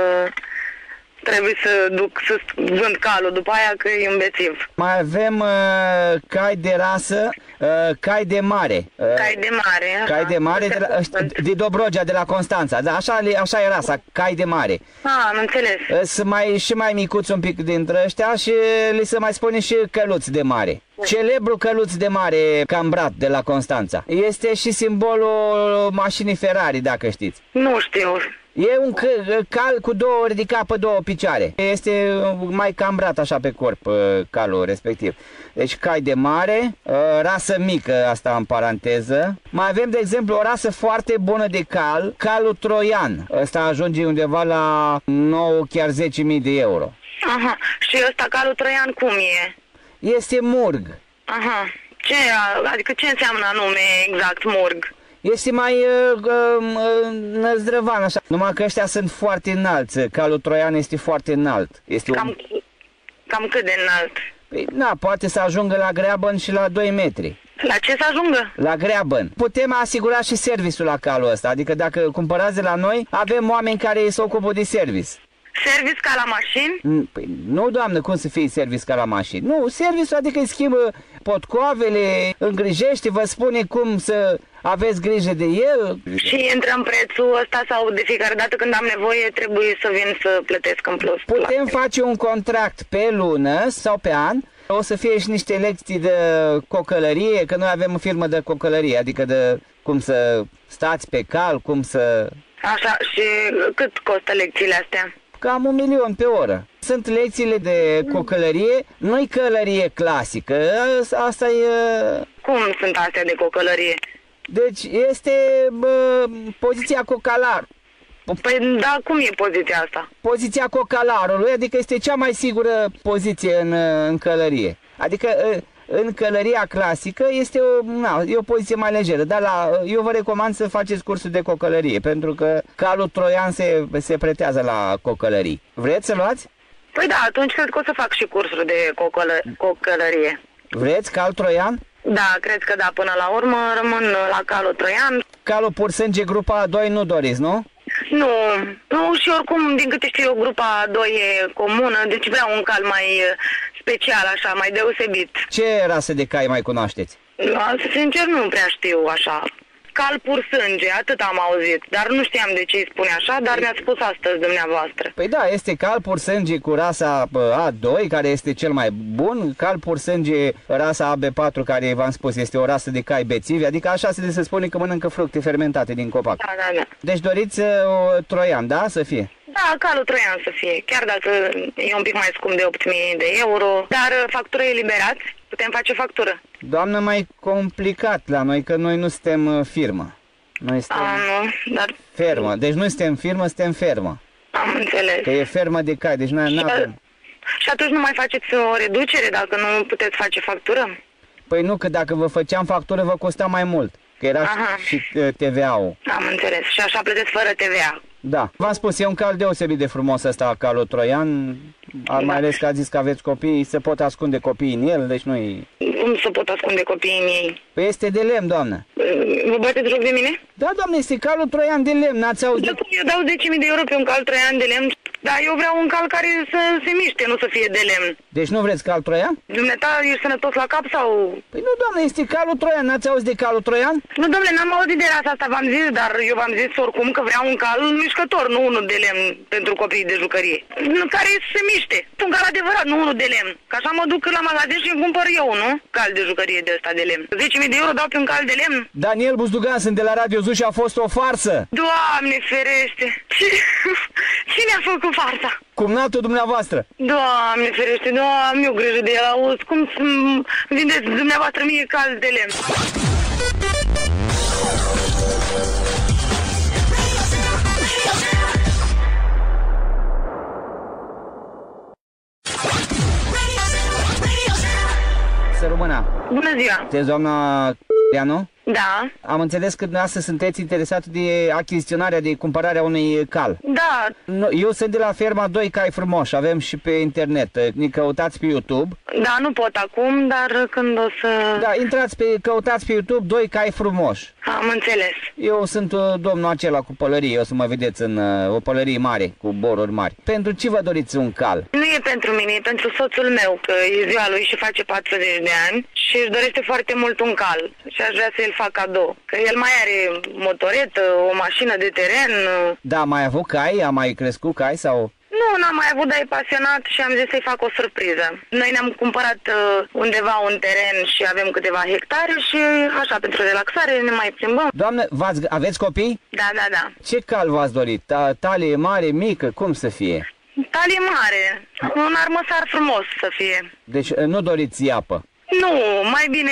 S2: trebuie să duc să vând calul după aia, că e îmbețiv.
S1: Mai avem cai de rasă, cai de mare.
S2: Cai de mare.
S1: Cai de mare de Dobrogea, de la Constanța. Da, așa e rasa, cai de mare.
S2: Am înțeles.
S1: Sunt și mai micuți un pic dintre ăștia și li se mai spune și căluți de mare. Celebru căluț de mare Cambrat de la Constanța. Este și simbolul mașinii Ferrari, dacă știți.
S2: Nu știu.
S1: E un cal cu ridicat pe două picioare. Este mai cambrat așa pe corp calul respectiv. Deci cai de mare, rasă mică, asta în paranteză. Mai avem, de exemplu, o rasă foarte bună de cal, calul troian. Ăsta ajunge undeva la 9, chiar 10.000 de euro.
S2: Aha. Și ăsta calul troian cum e?
S1: Este murg.
S2: Aha. Adică ce înseamnă anume exact murg?
S1: Este mai năzdrăvan așa. Numai că ăștia sunt foarte înalți. Calul troian este foarte înalt. Este
S2: Cam cât de înalt?
S1: Păi, poate să ajungă la greabăn și la 2 metri.
S2: La ce să ajungă? La
S1: greabăn. Putem asigura și serviciul la calul ăsta. Adică dacă cumpărați de la noi, avem oameni care se ocupă de service.
S2: Service ca la mașini?
S1: Păi, nu, doamnă, cum să fie service ca la mașini? Nu, serviciul adică îi schimbă potcoavele, îngrijește, vă spune cum să aveți grijă de el.
S2: Și intră în prețul ăsta sau de fiecare dată când am nevoie trebuie să vin să plătesc în plus?
S1: Putem face un contract pe lună sau pe an O să fie și niște lecții de cocălărie, că noi avem o firmă de cocălărie, adică de cum să stați pe cal, cum să...
S2: Așa, și cât costă lecțiile astea?
S1: Cam 1.000.000 pe oră. Sunt lecțiile de cocălărie, nu-i călărie clasică, asta e...
S2: Cum sunt astea de cocălărie?
S1: Deci este poziția cocalar.
S2: Păi, da, cum e poziția asta?
S1: Poziția cocalarului, adică este cea mai sigură poziție în călărie. Adică în călăria clasică e o poziție mai lejeră, dar eu vă recomand să faceți cursul de cocălărie, pentru că calul troian se pretează la cocălării. Vreți să luați?
S2: Păi da, atunci cred că o să fac și cursuri de cocălărie.
S1: Vreți cal troian?
S2: Da, cred că da, până la urmă rămân la calul troian.
S1: Calul pur sânge grupa a 2 nu doriți, nu?
S2: Nu, și oricum, din câte știu eu, grupa a 2 e comună, deci vreau un cal mai special, așa, mai deosebit.
S1: Ce rasă de cai mai cunoașteți?
S2: Sincer, nu prea știu așa. Cal pur sânge, atât am auzit, dar nu știam de ce îi spune așa, dar mi-ați spus astăzi dumneavoastră.
S1: Păi da, este cal pur sânge cu rasa A2, care este cel mai bun, cal pur sânge rasa AB4, care v-am spus este o rasă de cai bețivi, adică așa se spune că mănâncă fructe fermentate din copac.
S2: Da.
S1: Deci doriți troian, da, să fie?
S2: Da, calul troian să fie, chiar dacă e un pic mai scump de 8.000 de euro, dar factură eliberați? Putem face factură?
S1: Doamnă, mai complicat la noi, că noi nu suntem firmă. Noi suntem
S2: dar...
S1: fermă. Deci nu suntem firmă, suntem fermă.
S2: Am înțeles.
S1: Că e fermă de cai, deci noi nu avem.
S2: Și atunci nu mai faceți o reducere dacă nu puteți face factură?
S1: Păi nu, că dacă vă făceam factură vă costa mai mult, că era și TVA-ul.
S2: Am înțeles. Și așa plătesc fără TVA.
S1: Da. V-am spus, e un cal deosebit de frumos ăsta, calul troian. Mai ales că ați zis că aveți copii, se pot ascunde copiii în el, deci nu-i...
S2: Cum se pot ascunde copiii în ei?
S1: Păi este de lemn, doamnă.
S2: Vă bateți joc de mine?
S1: Da, doamne, este calul troian de lemn, n-ați auzit?
S2: Eu dau 10.000 de euro pe un cal troian de lemn, dar eu vreau un cal care să se miște, nu să fie de lemn.
S1: Deci nu vreți cal troian?
S2: Dumneata, ești sănătos la cap sau...
S1: Păi nu, doamne, este calul troian, n-ați auzit de calul troian?
S2: Nu, domnule, n-am auzit de rasa asta, v-am zis, dar eu v-am zis oricum că vreau un cal mișcător, nu unul de lemn pentru copiii de jucărie. Care se miște. Un cal adevărat, nu unul de lemn. Că așa mă duc la magazin și îmi cumpăr eu, nu? Cal de jucărie de ăsta de lemn. 10.000 de euro dau pe un cal de lemn?
S1: Daniel Buzdugan, sunt de la Radio Zuș și a fost o farsă.
S2: Doamne ferește! Cine a făcut farsa?
S1: Cumnatul dumneavoastră.
S2: Doamne ferește, Doamne, eu grijă de el, auzi, cum vindeți dumneavoastră mie cal de lemn?
S7: Să rămână.
S2: Bună ziua!
S7: Sunteți doamna Ianu?
S2: Da.
S7: Am înțeles că dumneavoastră sunteți interesat de achiziționarea, de cumpărarea unui cal.
S2: Da.
S7: Eu sunt de la ferma 2 Cai Frumoși, avem și pe internet, ne căutați pe YouTube.
S2: Da, nu pot acum, dar când o să...
S7: Da, căutați pe YouTube 2 Cai Frumoși.
S2: Am înțeles.
S7: Eu sunt domnul acela cu pălărie, o să mă vedeți în o pălărie mare, cu boruri mari. Pentru ce vă doriți un cal?
S2: Nu e pentru mine, e pentru soțul meu, că e ziua lui și face 40 de ani și își dorește foarte mult un cal și aș vrea să îl fac cadou. Că el mai are motoretă, o mașină de teren.
S7: Da, mai avut cai? A mai crescut cai sau...
S2: Nu, n-am mai avut, dar e pasionat și am zis să-i fac o surpriză. Noi ne-am cumpărat undeva un teren și avem câteva hectare și așa, pentru relaxare, ne mai plimbăm.
S7: Doamnă, aveți copii?
S2: Da, da, da.
S7: Ce cal v-ați dorit? Talie mare, mică, cum să fie?
S2: Talie mare, un armăsar frumos să fie.
S7: Deci nu doriți iapă?
S2: Nu, mai bine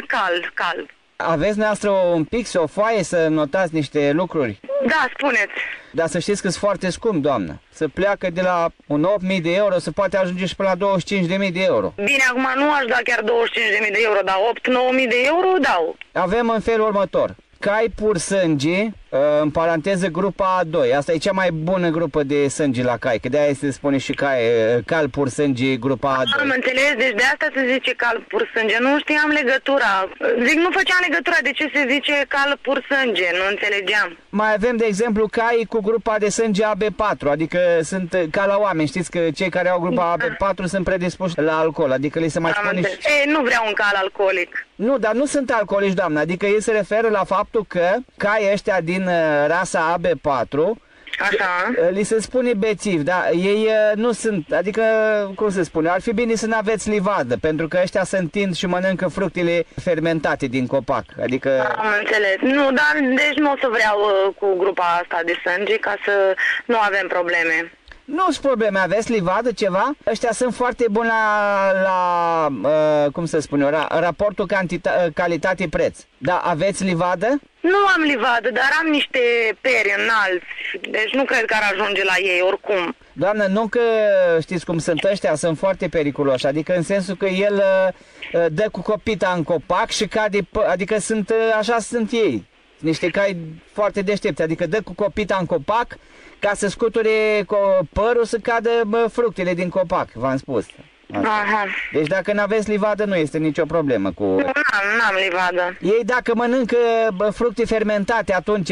S2: cal.
S7: Aveți noastră un pix, o foaie să notați niște lucruri?
S2: Da, spuneți.
S7: Dar să știți că sunt foarte scump, doamnă. Să pleacă de la un 8.000 de euro, să poate ajunge și până la 25.000 de euro.
S2: Bine, acum nu aș da chiar 25.000 de euro, dar 8-9.000 de euro dau.
S7: Avem în felul următor. Cai pur sânge, în paranteză grupa A2. Asta e cea mai bună grupă de sânge la cai, că de-aia se spune și cal pur sânge grupa A2.
S2: Am înțeles, deci de asta se zice cal pur sânge. Nu știam legătura. Zic, nu făceam legătura de ce se zice cal pur sânge, nu înțelegeam.
S7: Mai avem, de exemplu, cai cu grupa de sânge AB4, adică sunt ca la oameni. Știți că cei care au grupa AB4 sunt predispuși la alcool, adică li se mai spune și...
S2: Nu vreau un cal alcoolic.
S7: Nu, dar nu sunt alcoolici, doamnă, adică ei se referă la faptul că caii ăștia din rasa AB4
S8: Așa.
S7: Li se spune bețiv, dar ei nu sunt, adică, cum se spune, ar fi bine să nu aveți livadă, pentru că ăștia se întind și mănâncă fructele fermentate din copac, adică...
S8: Am înțeles. Nu, dar deci nu o să vreau cu grupa asta de sânge ca să nu avem probleme.
S7: Nu sunt probleme, aveți livadă ceva? Ăștia sunt foarte buni la cum să spun eu, raportul calitate-preț. Da, aveți livadă?
S8: Nu am livadă, dar am niște peri înalți, deci nu cred că ar ajunge la ei oricum.
S7: Doamnă, nu că știți cum sunt ăștia, sunt foarte periculoși, adică în sensul că el dă cu copita în copac și cade, adică sunt, așa sunt ei. Niște cai foarte deștepți, adică dă cu copita în copac ca să scuture părul să cadă fructele din copac, v-am spus.
S8: Aha.
S7: Deci dacă n-aveți livadă nu este nicio problemă cu...
S8: Nu, n-am livadă.
S7: Ei dacă mănâncă fructe fermentate, atunci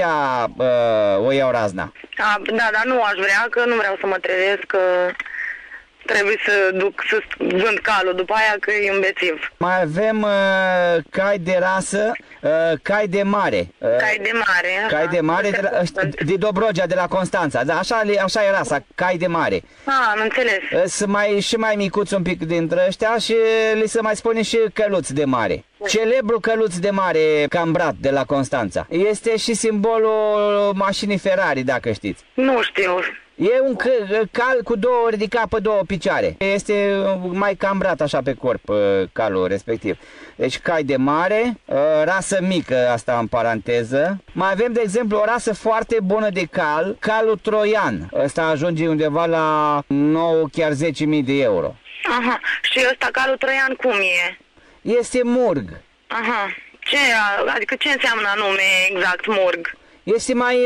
S7: o iau razna.
S8: Da, dar nu aș vrea, că nu vreau să mă trezesc, că trebuie să duc să vând calul după aia, că e un bețiv.
S7: Mai avem cai de rasă, cai de mare.
S8: Cai de mare.
S7: Cai de mare de Dobrogea, de la Constanța. Da, așa e rasa, cai de mare.
S8: Am înțeles.
S7: Sunt și mai micuți un pic dintre ăștia și li se mai spune și căluț de mare. Celebru căluț de mare Cambrat de la Constanța. Este și simbolul mașinii Ferrari, dacă știți.
S8: Nu știu.
S7: E un cal cu două ridicat pe două picioare. Este mai cambrat așa pe corp calul respectiv. Deci cai de mare, rasă mică, asta în paranteză. Mai avem, de exemplu, o rasă foarte bună de cal, calul troian. Ăsta ajunge undeva la 9, chiar 10.000 de euro.
S8: Aha. Și ăsta calul troian cum e?
S7: Este murg.
S8: Aha. Adică ce înseamnă anume exact murg?
S7: Este mai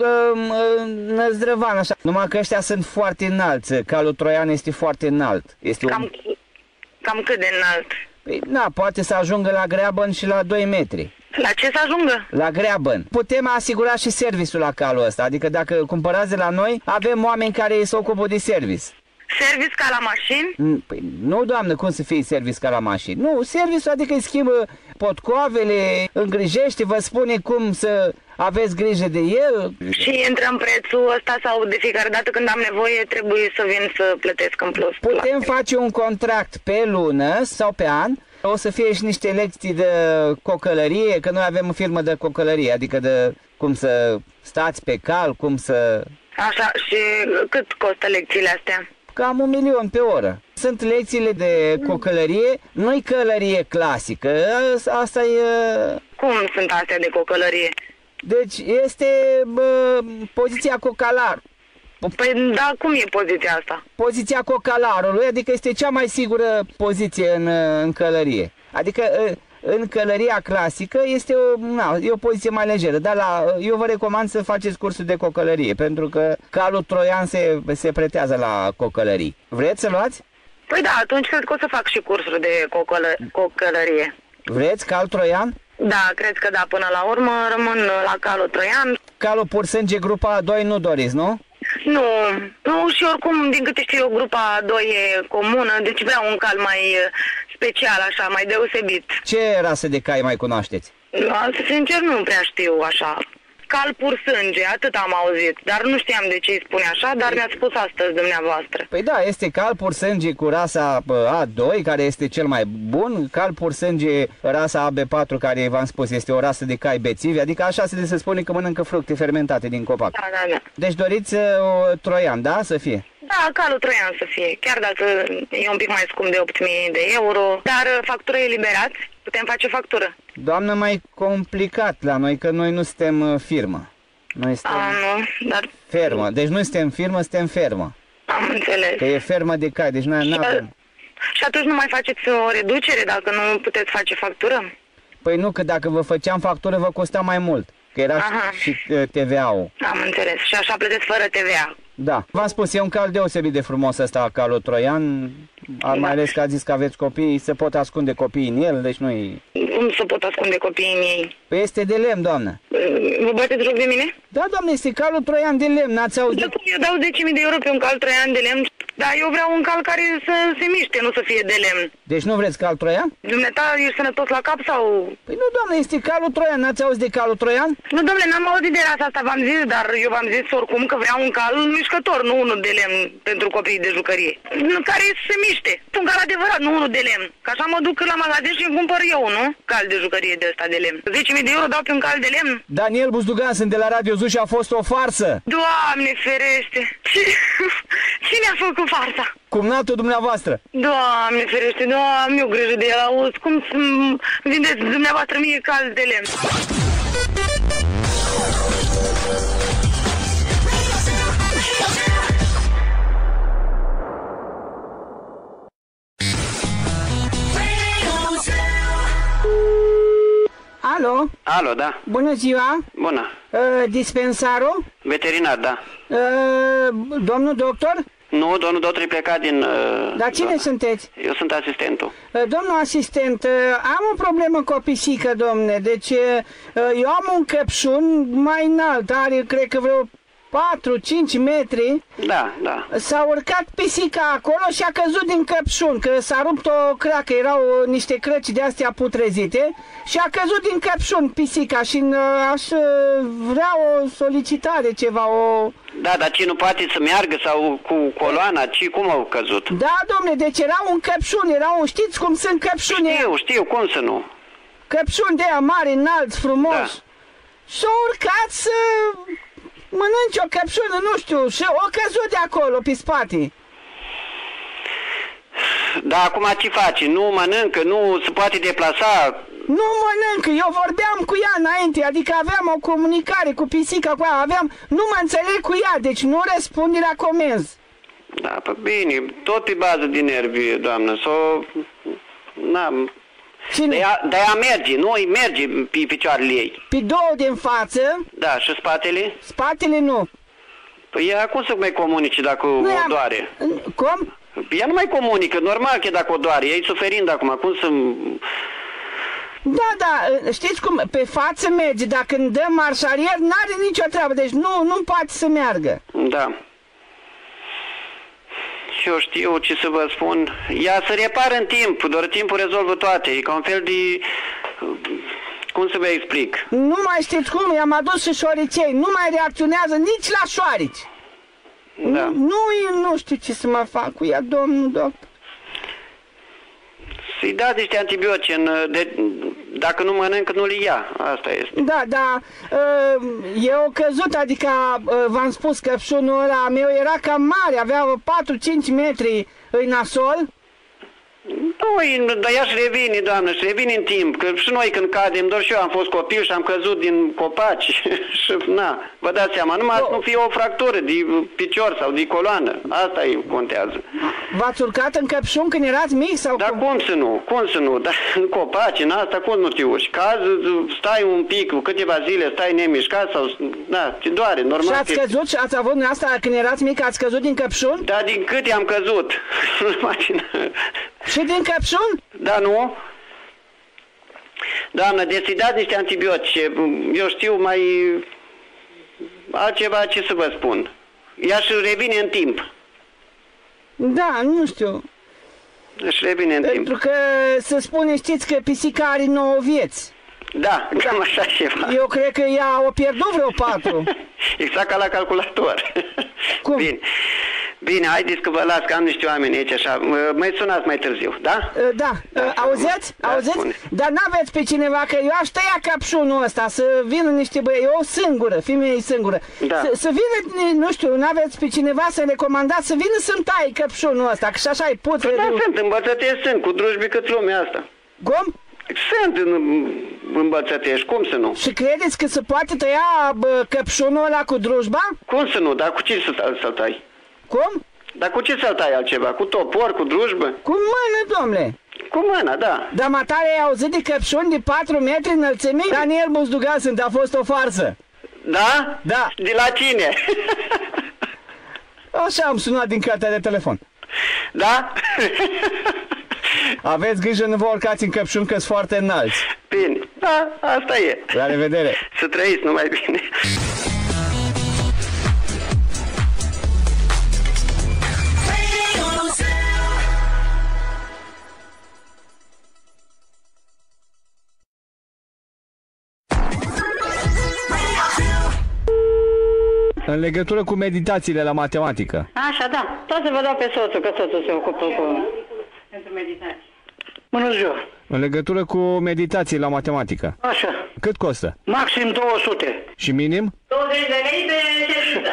S7: năzdrăvan așa. Numai că ăștia sunt foarte înalți. Calul troian este foarte înalt. Este
S8: Cam cât de înalt?
S7: Păi, poate să ajungă la greabăn și la 2 metri.
S8: La ce să ajungă?
S7: La greabăn. Putem asigura și serviciul la calul ăsta. Adică dacă cumpărați de la noi, avem oameni care se ocupă de service.
S8: Service ca la mașini?
S7: Păi, nu, doamnă, cum să fie service ca la mașini? Nu, service adică îi schimbă potcoavele, îngrijește, vă spune cum să aveți grijă de el.
S8: Și intră în prețul ăsta sau de fiecare dată când am nevoie trebuie să vin să plătesc în plus?
S7: Putem face un contract pe lună sau pe an. O să fie și niște lecții de cocălărie, că noi avem o firmă de cocălărie, adică de cum să stați pe cal, cum să...
S8: Așa, și cât costă lecțiile astea?
S7: Cam 1.000.000 pe oră. Sunt lecțiile de cocălărie, nu-i călărie clasică, asta e...
S8: Cum sunt astea de cocălărie?
S7: Deci este poziția cocalar.
S8: Păi da, cum e poziția asta?
S7: Poziția cocalarului, adică este cea mai sigură poziție în călărie. Adică în călăria clasică este o poziție mai lejeră, dar eu vă recomand să faceți cursul de cocălărie, pentru că calul troian se pretează la cocălării. Vreți să luați?
S8: Păi da, atunci cred că o să fac și cursul de cocălărie.
S7: Vreți cal troian?
S8: Da, cred că da, până la urmă rămân la calul troian.
S7: Calul pur sânge grupa A2 nu doriți, nu?
S8: Nu, și oricum, din câte știu eu, grupa A2 e comună, deci vreau un cal mai special, așa, mai deosebit.
S7: Ce rasă de cai mai cunoașteți?
S8: Sincer, nu prea știu așa. Cal pur sânge, atât am auzit, dar nu știam de ce îi spune așa, dar mi-ați spus astăzi dumneavoastră.
S7: Păi da, este cal pur sânge cu rasa A2, care este cel mai bun, cal pur sânge rasa AB4, care v-am spus este o rasă de cai bețivi, adică așa se spune că mănâncă fructe fermentate din copac.
S8: Da.
S7: Deci doriți troian, da, să fie?
S8: Da, calul troian să fie, chiar dacă e un pic mai scump de 8.000 de euro, dar factură eliberați? Putem face factură?
S7: Doamnă, mai complicat la noi, că noi nu suntem firmă. Noi suntem
S8: dar...
S7: fermă. Deci nu suntem firmă, suntem fermă.
S8: Am înțeles.
S7: Că e fermă de cai, deci noi nu avem.
S8: Și atunci nu mai faceți o reducere dacă nu puteți face factură?
S7: Păi nu, că dacă vă făceam factură vă costa mai mult, că era și TVA-ul.
S8: Am înțeles. Și așa plăteți fără TVA.
S7: Da. V-am spus, e un cal deosebit de frumos ăsta, calul troian. Mai ales că ați zis că aveți copii, se pot ascunde copiii în el, deci nu-i...
S8: Cum se pot ascunde copiii în ei?
S7: Păi este de lemn, doamnă.
S8: Vă bateți joc de mine?
S7: Da, doamnă, este calul troian de lemn, n-ați auzit?
S8: Da, eu dau 10.000 de euro pe un cal troian de lemn, dar eu vreau un cal care să se miște, nu să fie de lemn.
S7: Deci nu vreți cal troian?
S8: Dumneata, ești sănătos la cap sau...
S7: Păi nu, doamne, este calul troian. N-ați auzit de calul troian?
S8: Nu, domnule, n-am auzit de asta, v-am zis, dar eu v-am zis oricum că vreau un cal mișcător, nu unul de lemn pentru copiii de jucărie. Care se miște. Un cal adevărat, nu unul de lemn. Că așa mă duc la magazin și îmi cumpăr eu, nu? Cal de jucărie de ăsta de lemn. 10.000 de euro dau pe un cal de lemn?
S7: Daniel Buzdugan, sunt de la Radio Zuș, a fost o farsă.
S8: Doamne ferește! Cine a făcut farsa?
S7: Cumnatul dumneavoastră.
S8: Doamne ferește, Doamne, eu grijă de el, auzi, cum să-mi vindeți dumneavoastră mie cal de lemn?
S7: Alo?
S9: Alo, da.
S7: Bună ziua!
S9: Bună.
S7: Dispensarul?
S9: Veterinar, da.
S7: Domnul doctor?
S9: Nu, domnul doctor e plecat din...
S7: Dar cine sunteți?
S9: Eu sunt asistentul.
S7: Domnul asistent, am o problemă cu o pisică, domne. Deci, eu am un căpșun mai înalt, are, cred că vreo 4-5 metri.
S9: Da, da.
S7: S-a urcat pisica acolo și a căzut din căpșun, că s-a rupt o cracă, erau niște crăci de astea putrezite și a căzut din căpșun pisica și aș vrea o solicitare, ceva, o...
S9: Da, dar ce nu poate să meargă sau cu coloana, ci cum au căzut?
S7: Da, domne, deci era un căpșun, știți cum sunt căpșuni?
S9: Știu, cum să nu?
S7: Căpșun de aia mare, înalt, frumos. Da. S-a urcat să... mănânci o căpșună, nu știu, și o căzut de acolo, pe spate.
S9: Da, acum ce face? Nu mănâncă, nu se poate deplasa?
S7: Nu mănâncă, eu vorbeam cu ea înainte, adică aveam o comunicare cu pisica cu ea, nu mă înțeleg cu ea, deci nu răspunde la comenzi.
S9: Da, păi bine, tot pe bază de nervi, doamnă, Dar ea merge, nu? Îi merge pe picioarele ei.
S7: Pe două din față.
S9: Da, și spatele?
S7: Spatele nu.
S9: Păi ea cum să mai comunice dacă o doare?
S7: Cum?
S9: Ea nu mai comunică, normal că dacă o doare, ea e suferind acum, cum să...
S7: Da, știți cum, pe față merge, dacă îmi dă marșarier, n-are nicio treabă, deci nu poate să meargă.
S9: Da. Și eu știu ce să vă spun. Ea se repară în timp, doar timpul rezolvă toate. E ca un fel de... cum să vă explic?
S7: Nu mai știți cum, i-am adus și șoricei, nu mai reacționează nici la șoarici.
S9: Da.
S7: Nu știu ce să mă fac cu ea, domnul doctor.
S9: Să-i dați niște antibiotice, dacă nu mănâncă, nu le ia. Asta este.
S7: Da, e o căzut, adică v-am spus că căpșunul ăla meu era cam mare, avea 4-5 metri în nasol.
S9: Nu, dar ea și revine, doamnă, și revine în timp, că și noi când cadem, doar și eu am fost copil și am căzut din copaci și na, vă dați seama, numai să nu fie o fractură de picior sau de coloană, asta e contează.
S7: V-ați urcat în căpșun când erați mic sau
S9: cum? Cum să nu, dar în copaci, în asta cum nu te urci, stai un pic, câteva zile, stai nemișcat sau, da, te doare, normal.
S7: Și ați căzut, și ați avut asta când erați mic, ați căzut din căpșun?
S9: Da, din câte am căzut,
S7: Și din căpșun?
S9: Da, nu? Doamnă, deci să-i dați niște antibiotice. Eu știu mai... altceva ce să vă spun. Ea și revine în timp.
S7: Da, nu știu.
S9: Își revine în timp.
S7: Pentru că se spune, știți că pisica are 9 vieți.
S9: Da, cam așa ceva.
S7: Eu cred că ea o pierdut vreo 4.
S9: Exact ca la calculator.
S7: Cum?
S9: Bine, haideți că vă las, că am niște oameni aici așa. Mai sunați mai târziu, da?
S7: Da. Auziți?
S9: Da,
S7: auziți?
S9: Spune.
S7: Dar n-aveți pe cineva, că eu aș tăia căpșunul ăsta, să vină niște băieți, eu singură, femeie singură.
S9: Da.
S7: Să vină, nu știu, n-aveți pe cineva să recomandați să vină să-mi tai căpșunul ăsta, că și așa e putre.
S9: Da, sunt, învățătești sunt, cu drujbi cât lumea asta.
S7: Cum?
S9: Sunt învățătești, cum să nu?
S7: Și credeți că se poate tăia căpșunul ăla cu drujba?
S9: Cum să nu, dar cu ce să-l tai?
S7: Cum?
S9: Dar cu ce să-l tai altceva? Cu topor, cu drujbă?
S7: Cu mână, domnule.
S9: Cu mâna, da.
S7: Dar matare ai auzit de căpșuni de 4 metri înălțime? Daniel Buzdugan sunt, a fost o farsă.
S9: Da?
S7: Da.
S9: De la cine?
S7: Așa am sunat din cartea de telefon.
S9: Da?
S7: Aveți grijă, nu vă urcați în căpșuni, că-s foarte înalți.
S9: Bine, da, asta e.
S7: La revedere.
S9: Să trăiți numai bine.
S1: În legătură cu meditațiile la matematică.
S10: Așa, da. Tot să vă dau pe soțul, că soțul se ocupă pentru meditații.
S11: Bună ziua.
S1: În legătură cu meditații la matematică.
S11: Așa.
S1: Cât costă?
S11: Maxim 200.
S1: Și minim?
S10: 20 de lei pe ședință.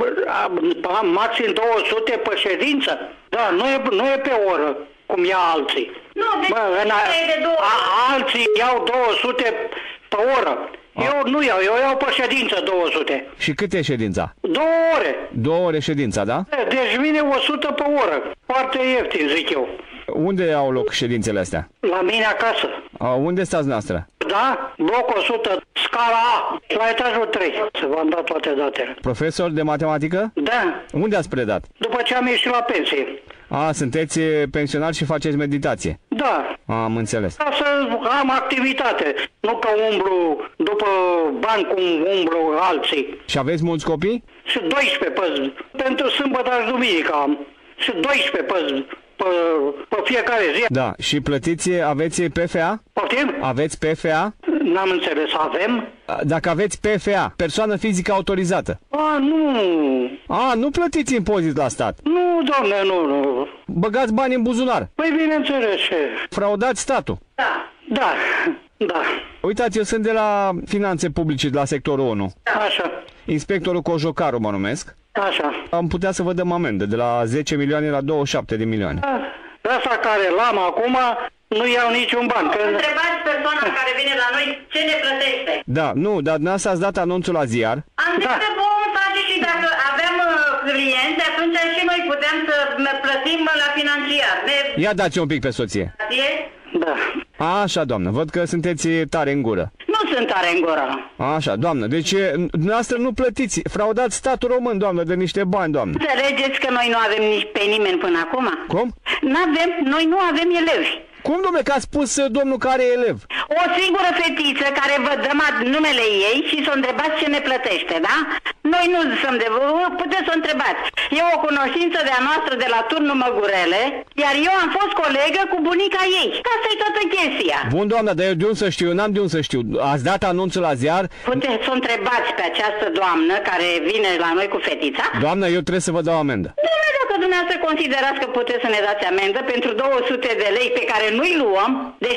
S11: Maxim 200 pe ședință? Da, nu e pe oră, cum ia alții.
S10: Nu, deci e de 200.
S11: Alții iau 200 pe oră. Eu nu iau, eu iau pe ședință 200.
S1: Și cât e ședința?
S11: 2 ore.
S1: 2 ore ședința, da?
S11: Deci vine 100 pe oră. Foarte ieftin, zic eu.
S1: Unde au loc ședințele astea?
S11: La mine acasă.
S1: Unde stați noastră?
S11: Da, bloc 100, scala A, la etajul 3. Să v-am dat toate datele.
S1: Profesor de matematică?
S11: Da.
S1: Unde ați predat?
S11: După ce am ieșit la pensie.
S1: Sunteți pensionar și faceți meditație?
S11: Da.
S1: Am înțeles.
S11: Ca să am activitate, nu că umblu după bani cum umblu alții.
S1: Și aveți mulți copii?
S11: Și 12 pentru sâmbătă și duminică am. Și 12 pe fiecare zi.
S1: Da, și plătiți, aveți PFA?
S11: Poftim?
S1: Aveți PFA?
S11: N-am înțeles, avem?
S1: Dacă aveți PFA, persoană fizică autorizată.
S11: Nu.
S1: Nu plătiți impozit la stat.
S11: Nu, doamne, nu.
S1: Băgați bani în buzunar.
S11: Păi bineînțeles.
S1: Fraudați statul.
S11: Da.
S1: Uitați, eu sunt de la finanțe publice, de la sectorul 1.
S11: Așa.
S1: Inspectorul Cojocaru mă numesc.
S11: Așa.
S1: Am putea să vă dăm amendă de la 10 milioane la 27 de milioane.
S11: Asta care l-am acum, nu iau niciun ban.
S10: Întrebați persoana care vine la noi ce ne plătește.
S1: Da, nu, dar dumneavoastră ați dat anunțul la ziar.
S10: Am zis că vom face și dacă avem clienți, atunci și noi putem să plătim la financiar.
S1: Ia dați un pic pe soție.
S11: Da.
S1: Așa, doamnă, văd că sunteți tare în gură.
S10: Nu sunt tare în gură.
S1: Așa, doamnă, deci dumneavoastră nu plătiți, fraudați statul român, doamnă, de niște bani, doamnă.
S10: Înțelegeți că noi nu avem nici pe nimeni până acum?
S1: Cum?
S10: Noi nu avem elevi.
S1: Cum, dom'le, că a spus domnul care e elev?
S10: O singură fetiță care vă dăm numele ei și să o întrebați ce ne plătește, da? Noi nu suntem de... Puteți să o întrebați. E o cunoștință de-a noastră de la turnul Măgurele, iar eu am fost colegă cu bunica ei. Asta e toată chestia.
S1: Bun, doamna, dar eu de unde să știu? Eu n-am de unde să știu. Ați dat anunțul la ziar?
S10: Puteți să o întrebați pe această doamnă care vine la noi cu fetița?
S1: Doamna, eu trebuie să vă dau amendă.
S10: Dacă dumneavoastră considerați că puteți să ne dați amendă pentru 200 de lei pe care nu-i luăm,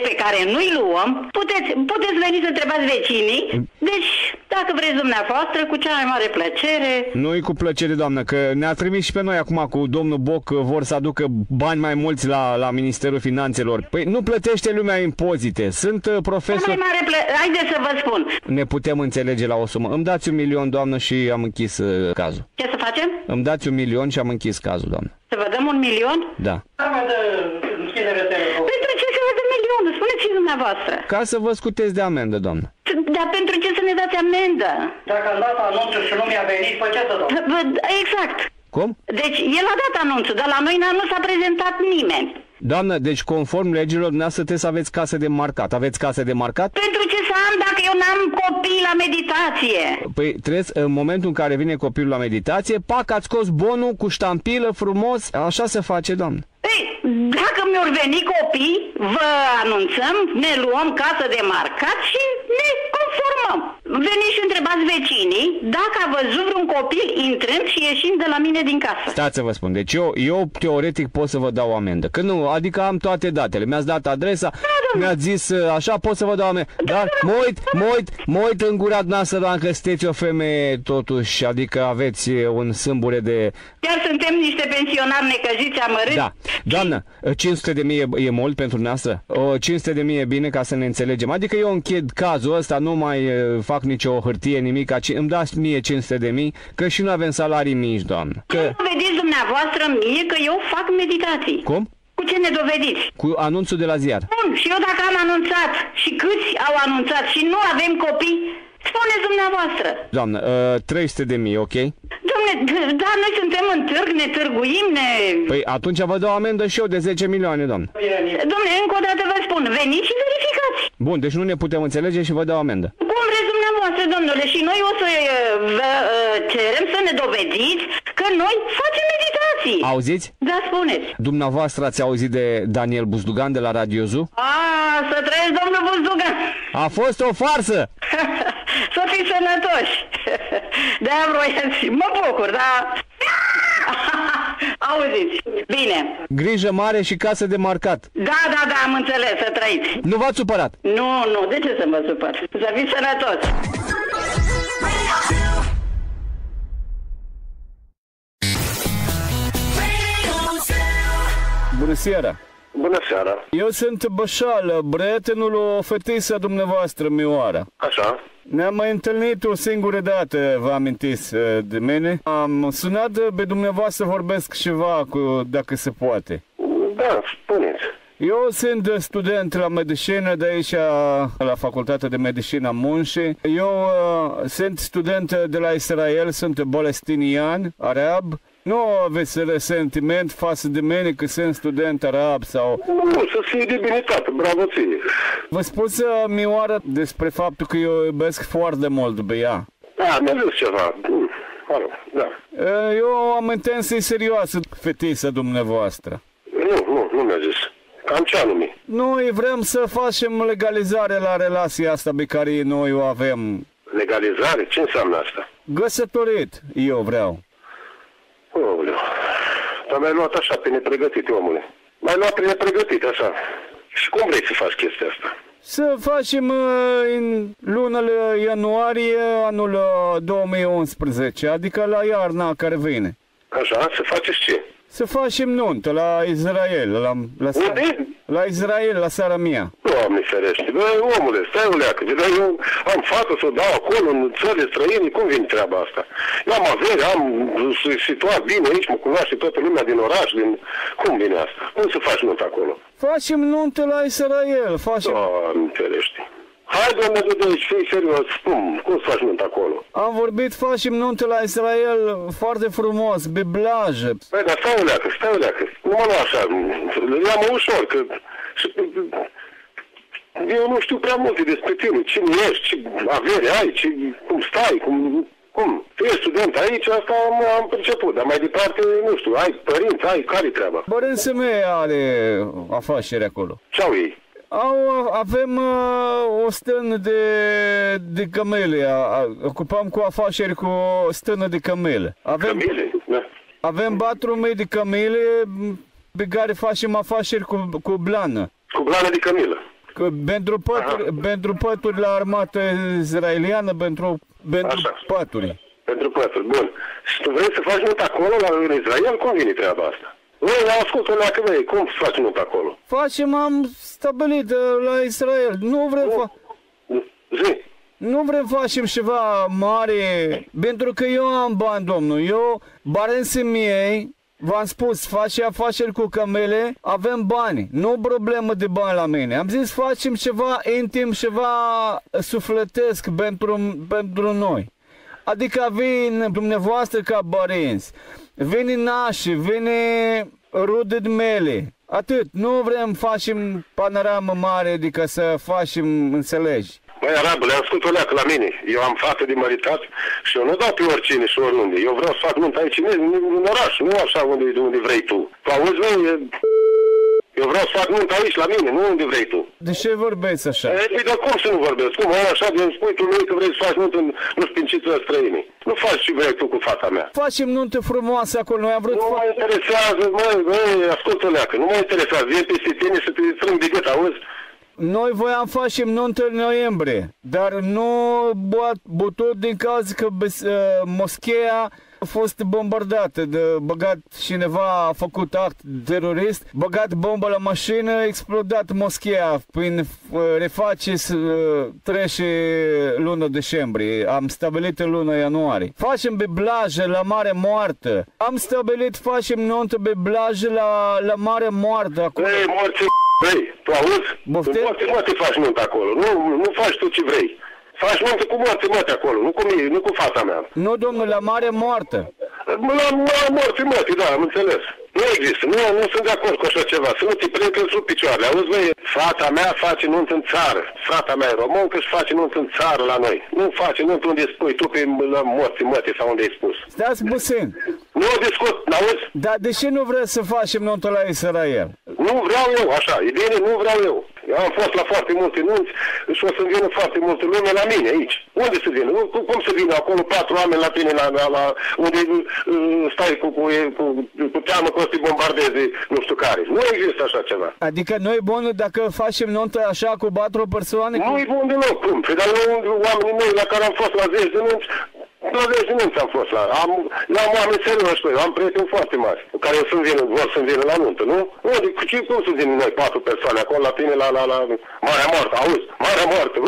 S10: puteți veni să întrebați vecinii. Deci, dacă vreți dumneavoastră, cu cea mai mare plăcere.
S1: Nu-i cu plăcere, doamnă, că ne-a trimis și pe noi acum cu domnul Boc, vor să aducă bani mai mulți la Ministerul Finanțelor. Păi nu plătește lumea impozite. Sunt profesori...
S10: Haideți să vă spun.
S1: Ne putem înțelege la o sumă. Îmi dați 1 milion, doamnă, și am închis cazul.
S10: Ce să facem?
S1: Îmi dați 1 milion și am închis cazul, doamnă.
S10: Să vă dăm 1 milion?
S1: Da.
S10: Pentru ce să vă dăm milionul? Spuneți-și dumneavoastră.
S1: Ca să vă scuteți de amendă, doamnă.
S10: Dar pentru ce să ne dați amendă?
S11: Dacă am dat anunțul și nu mi-a venit, pe ce să dau?
S10: Exact.
S1: Cum?
S10: Deci el a dat anunțul, dar la noi nu s-a prezentat nimeni.
S1: Doamnă, deci conform legilor, dumneavoastră trebuie să aveți casă de marcat. Aveți casă de marcat?
S10: Pentru ce să am dacă eu n-am copii la meditație?
S1: Păi trebuie, în momentul în care vine copilul la meditație, pac, ați scos bonul cu ștampilă frumos, așa se face, doamnă.
S10: Păi, dacă mi-or veni copii, vă anunțăm, ne luăm casă de marcat și ne conformăm. Veniți și întrebați vecinii dacă a văzut vreun copil intrând și ieșind de la mine din casă.
S1: Stați să vă spun, deci eu teoretic pot să vă dau amendă. Că nu, adică am toate datele. Mi-ați dat adresa, mi-ați zis așa, pot să vă dau amendă. Dar mă uit în gura noastră, doamnă, că sunteți o femeie totuși, adică aveți un sâmbure de...
S10: Chiar suntem niște pensionari necăjiți amărâți.
S1: Da. Doamnă, 500.000 e mult pentru noastră? 500.000 e bine ca să ne înțelegem. Adică eu închid cazul ăsta, nu mai fac nicio hârtie, nimic, îmi dați mie 500.000, că și nu avem salarii mici, doamnă.
S10: Vedeți dumneavoastră mie că eu fac meditații.
S1: Cum?
S10: Cu ce ne dovediți?
S1: Cu anunțul de la ziar.
S10: Bun, și eu dacă am anunțat și câți au anunțat și nu avem copii, spuneți dumneavoastră.
S1: Doamnă, 300.000, ok?
S10: Dom'le, da, noi suntem în târg, ne târguim,
S1: Păi atunci vă dau amendă și eu de 10 milioane, doamnă.
S10: Dom'le, încă o dată vă spun, veniți și verificați.
S1: Bun, deci nu ne putem înțelege și vă dau amendă.
S10: Cum vreți dumneavoastră, domnule, și noi o să vă cerem să ne dovediți că noi facem meditații.
S1: Auziți?
S10: Da, spuneți.
S1: Dumneavoastră ați auzit de Daniel Buzdugan de la Radio Zoo?
S10: Să trăiesc, domnul Buzdugan.
S1: A fost o farsă!
S10: Să fiți sănătoși. De-aia vroiați, mă bucur, dar... Auziți, bine.
S6: Grijă mare și casă de marcat.
S10: Da, am înțeles, să trăiți.
S6: Nu v-ați supărat?
S10: Nu, de ce să mă supăr? Să fiți sănătoși.
S12: Bună seara!
S13: Bună seara!
S12: Eu sunt Bășal, prietenul o fetiță dumneavoastră, Mioara.
S13: Așa.
S12: Ne-am mai întâlnit o singură dată, vă amintiți de mine. Am sunat pe dumneavoastră, vorbesc ceva, dacă se poate.
S13: Da, spuneți.
S12: Eu sunt student la medicină de aici, la Facultatea de Medicină Munși. Eu sunt student de la Israel, sunt palestinian, arab. Nu aveți resentiment față de mine că sunt student arab sau...
S13: Nu, să fie de binitate, bravo ție.
S12: Vă spus, Mioara, despre faptul că eu iubesc foarte mult pe ea.
S13: Da, mi-a zis ceva. Alo, da.
S12: Eu am intenție serioasă, fetița dumneavoastră.
S13: Nu mi-a zis. Cam ce anume?
S12: Noi vrem să facem legalizare la relația asta pe care noi o avem.
S13: Legalizare? Ce înseamnă asta?
S12: Găsătorit, eu vreau.
S13: Oleu. Dar mi-ai luat așa pe nepregătit, omule. M-ai luat pe nepregătit, așa. Și cum vrei să faci chestia asta?
S12: Să facem în luna ianuarie anul 2011, adică la iarna care vine.
S13: Așa, să faceți ce?
S12: Să facem nuntă la Israel,
S13: Unde?
S12: La Israel, la țara mea.
S13: Doamne ferește, bă, omule, stai o leacă, eu am fată să o dau acolo în țările străine, cum vine treaba asta? Eu am avere, am situat bine aici, mă cunoaște toată lumea din oraș, cum vine asta? Cum să faci nuntă acolo?
S12: Facem nuntă la Israel, facem...
S13: Doamne ferește. Hai, doamne, de aici, fii serios, cum să faci nuntă acolo?
S12: Am vorbit, facem nuntă la Israel foarte frumos, pe plajă.
S13: Păi, dar stai o leacă, nu mă lua așa, ia-mă ușor, că... Eu nu știu prea multe despre tine, cine ești, ce avere ai, cum stai, cum? Tu ești student aici, asta am perceput, dar mai departe, nu știu, ai părinți, care-i treaba?
S12: Părinții mei are afaceri acolo.
S13: Ce-au ei?
S12: Avem o stână de camele, ocupăm cu afaceri cu o stână de camele.
S13: Camele? Da.
S12: Avem 4.000 de camele pe care facem afaceri cu blană.
S13: Cu blană de camelă?
S12: Pentru pături la armata israeliană, pentru pături.
S13: Pentru pături, bun. Și tu vrei să faci nuntă acolo, în Israel? Cum vine treaba asta? Ascultă, cum să faci nuntă acolo?
S12: Am stabilit la Israel. Nu vrem facem ceva mare, pentru că eu am bani, domnul. Eu, părinții mei, v-am spus, face afaceri cu camele, avem bani. Nu problemă de bani la mine. Am zis, facem ceva intim, ceva sufletesc pentru noi. Adică vin dumneavoastră ca părinți, vine nași, vine rude mele. Atât. Nu vrem facem panoramă mare, adică să facem, înțelegi.
S13: Băi, arabule, ascult o leacă la mine. Eu am fată de măritat și eu nu dau pe oricine și oriunde. Eu vreau să fac nuntă aici, în oraș, nu așa unde vrei tu. Tu auzi, băi, eu vreau să fac nuntă aici, la mine, nu unde vrei tu.
S12: De ce vorbeți așa?
S13: Păi, dar cum să nu vorbesc? Cum, așa, de-mi spui tu lui că vrei să faci nuntă nu știu în ce străine. Nu faci ce vrei tu cu fata mea.
S12: Facem nuntă frumoasă acolo, noi am vrut...
S13: Nu mă interesează, măi, ascultă-o leacă, nu mă interesează, vin peste tine să te strâng de gât, auzi?
S12: Noi voiam face nuntă în noiembrie, dar nu bătut din caz că moscheea a fost bombardată, băgat cineva a făcut act terorist, băgat bombă la mașină, explodat moscheea prin reface trece luna decembrie, am stabilit în luna ianuarie. Facem pe plajă la Mare Moartă, am stabilit facem nuntă pe plajă la Mare Moartă. Acolo.
S13: Ei, morți, tu auzi? Morți faci nuntă acolo, nu faci tu ce vrei. Faci nuntă cu morți acolo, nu cu fata mea.
S12: Nu, domnule, la Mare Moartă.
S13: La morți, da, am înțeles. Nu există, nu sunt de acord cu așa ceva, să nu ți prind sub picioarele. Auzi, băi, fata mea face nuntă în țară. Fata mea e româncă și face nuntă în țară la noi. Nu face nuntă unde spui tu pe la morți sau unde ai spus.
S12: Stați puțin.
S13: Nu discut, n-auzi?
S12: Dar de ce nu vreți să facem nuntă la Israel?
S13: Nu vreau eu, așa, e bine, nu vreau eu. Eu am fost la foarte multe nunți și o să-mi vină foarte multă lume la mine aici. Unde să vină? Cum să vină acolo 4 oameni la tine, unde stai cu teamă că o să-i bombardeze nu știu care? Nu există așa ceva.
S12: Adică nu e bun dacă facem nuntă așa cu 4 persoane?
S13: Nu e bun deloc, cum? Păi, dar oamenii mei la care am fost la 10 de nunți, la 10 de nunți am fost la. Am oameni serioși, am prieteni foarte mari, care vor să-mi vină la nuntă, nu? Cum să vină noi 4 persoane acolo la tine, la Marea Moartă, auzi? Marea Moartă,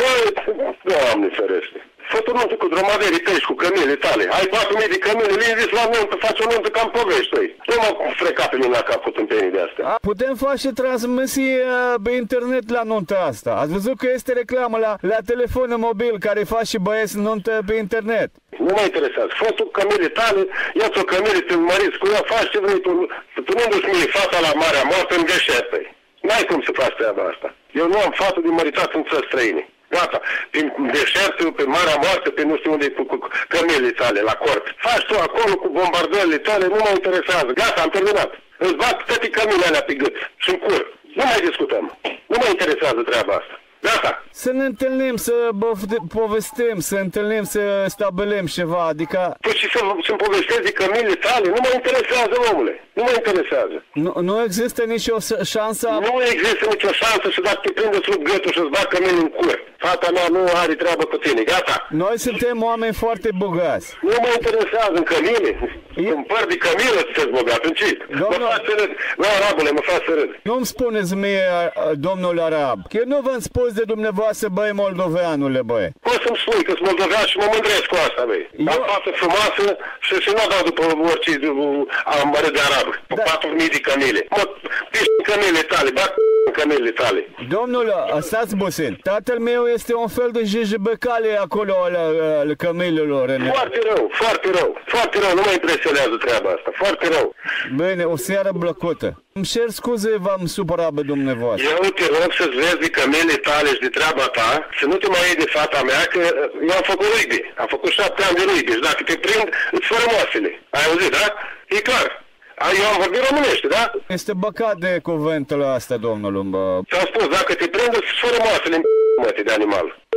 S13: Doamne ferește. Fă-tu nuntă cu dromaderii tăi și cu cămile tale. Ai 4.000 de cămile, le inviți la nuntă, faci o nuntă cam povești tăi. Nu m-au frecat pe mine la cap cu tâmpenii de astea.
S12: Putem face transmisii pe internet la nunta asta. Ați văzut că este reclamă la telefonul mobil care face băieți nuntă pe internet.
S13: Nu mă interesează. Fă-tu cămile tale, ia-ți o cămile, te măriți cu ea, faci ce vrei tu. Tu nu duci mie fata la Marea Moartă în deșert. N-ai cum să faci treaba asta. Eu nu am fată de măritat în țări străine. Gata, prin deșertul, pe Marea Moartă, pe nu știu unde, cu cămile tale, la cort. Faci tu acolo cu bombardările tale, nu mă interesează. Gata, am terminat. Îți bat toate cămile alea pe gât și în cur. Nu mai discutăm. Nu mă interesează treaba asta. Gata.
S12: Să ne întâlnim, să povestim, să întâlnim, să stabilim ceva, adică...
S13: Păi și să-mi povestezi de cămile tale, nu mă interesează, omule. Nu mă interesează.
S12: Nu există nicio șansă?
S13: Nu există nicio șansă și dacă te prinde sub gâtul și îți bat cămile în cur. Fata mea nu are treabă cu tine, gata.
S12: Noi suntem oameni foarte bogați.
S13: Nu mă interesează în cămile. Împăr de cămilă să te-ți bogat, în ce? Mă faci să râd. Nu, arabule, mă faci să râd.
S12: Nu-mi spuneți mie, domnul arab, că nu v-am spus de dumneavoastră, băi, moldoveanule, băi.
S13: Poți să-mi spui că-s moldovean și mă mândresc cu asta, băi. Am față frumoasă și nu dau după orice amărât de arab. Cu 4.000 de cămile. Mă, piși în cămile tale, bat în cămile tale.
S12: Domnul, stați puțin. Tatăl meu este un fel de jejebecale acolo al cămilelor.
S13: Foarte rău, foarte rău. Foarte rău, nu mă impresionează treaba asta. Foarte rău.
S12: Bine, o seară plăcută. Îmi cer scuze, v-am supărat pe dumneavoastră.
S13: Eu te rog să-ți vezi de cămile tale și de treaba ta, să nu te mai iei de fata mea, că eu am făcut rugby. Am făcut 7 ani de rugby și dacă te prind, îți fără moasele. Ai auzit, da? E clar. Eu am vorbit românește, da?
S12: Este băcat de cuvântul ăsta, domnul.
S13: Ți-am spus, dacă te prind, îți fără moasele în de animal.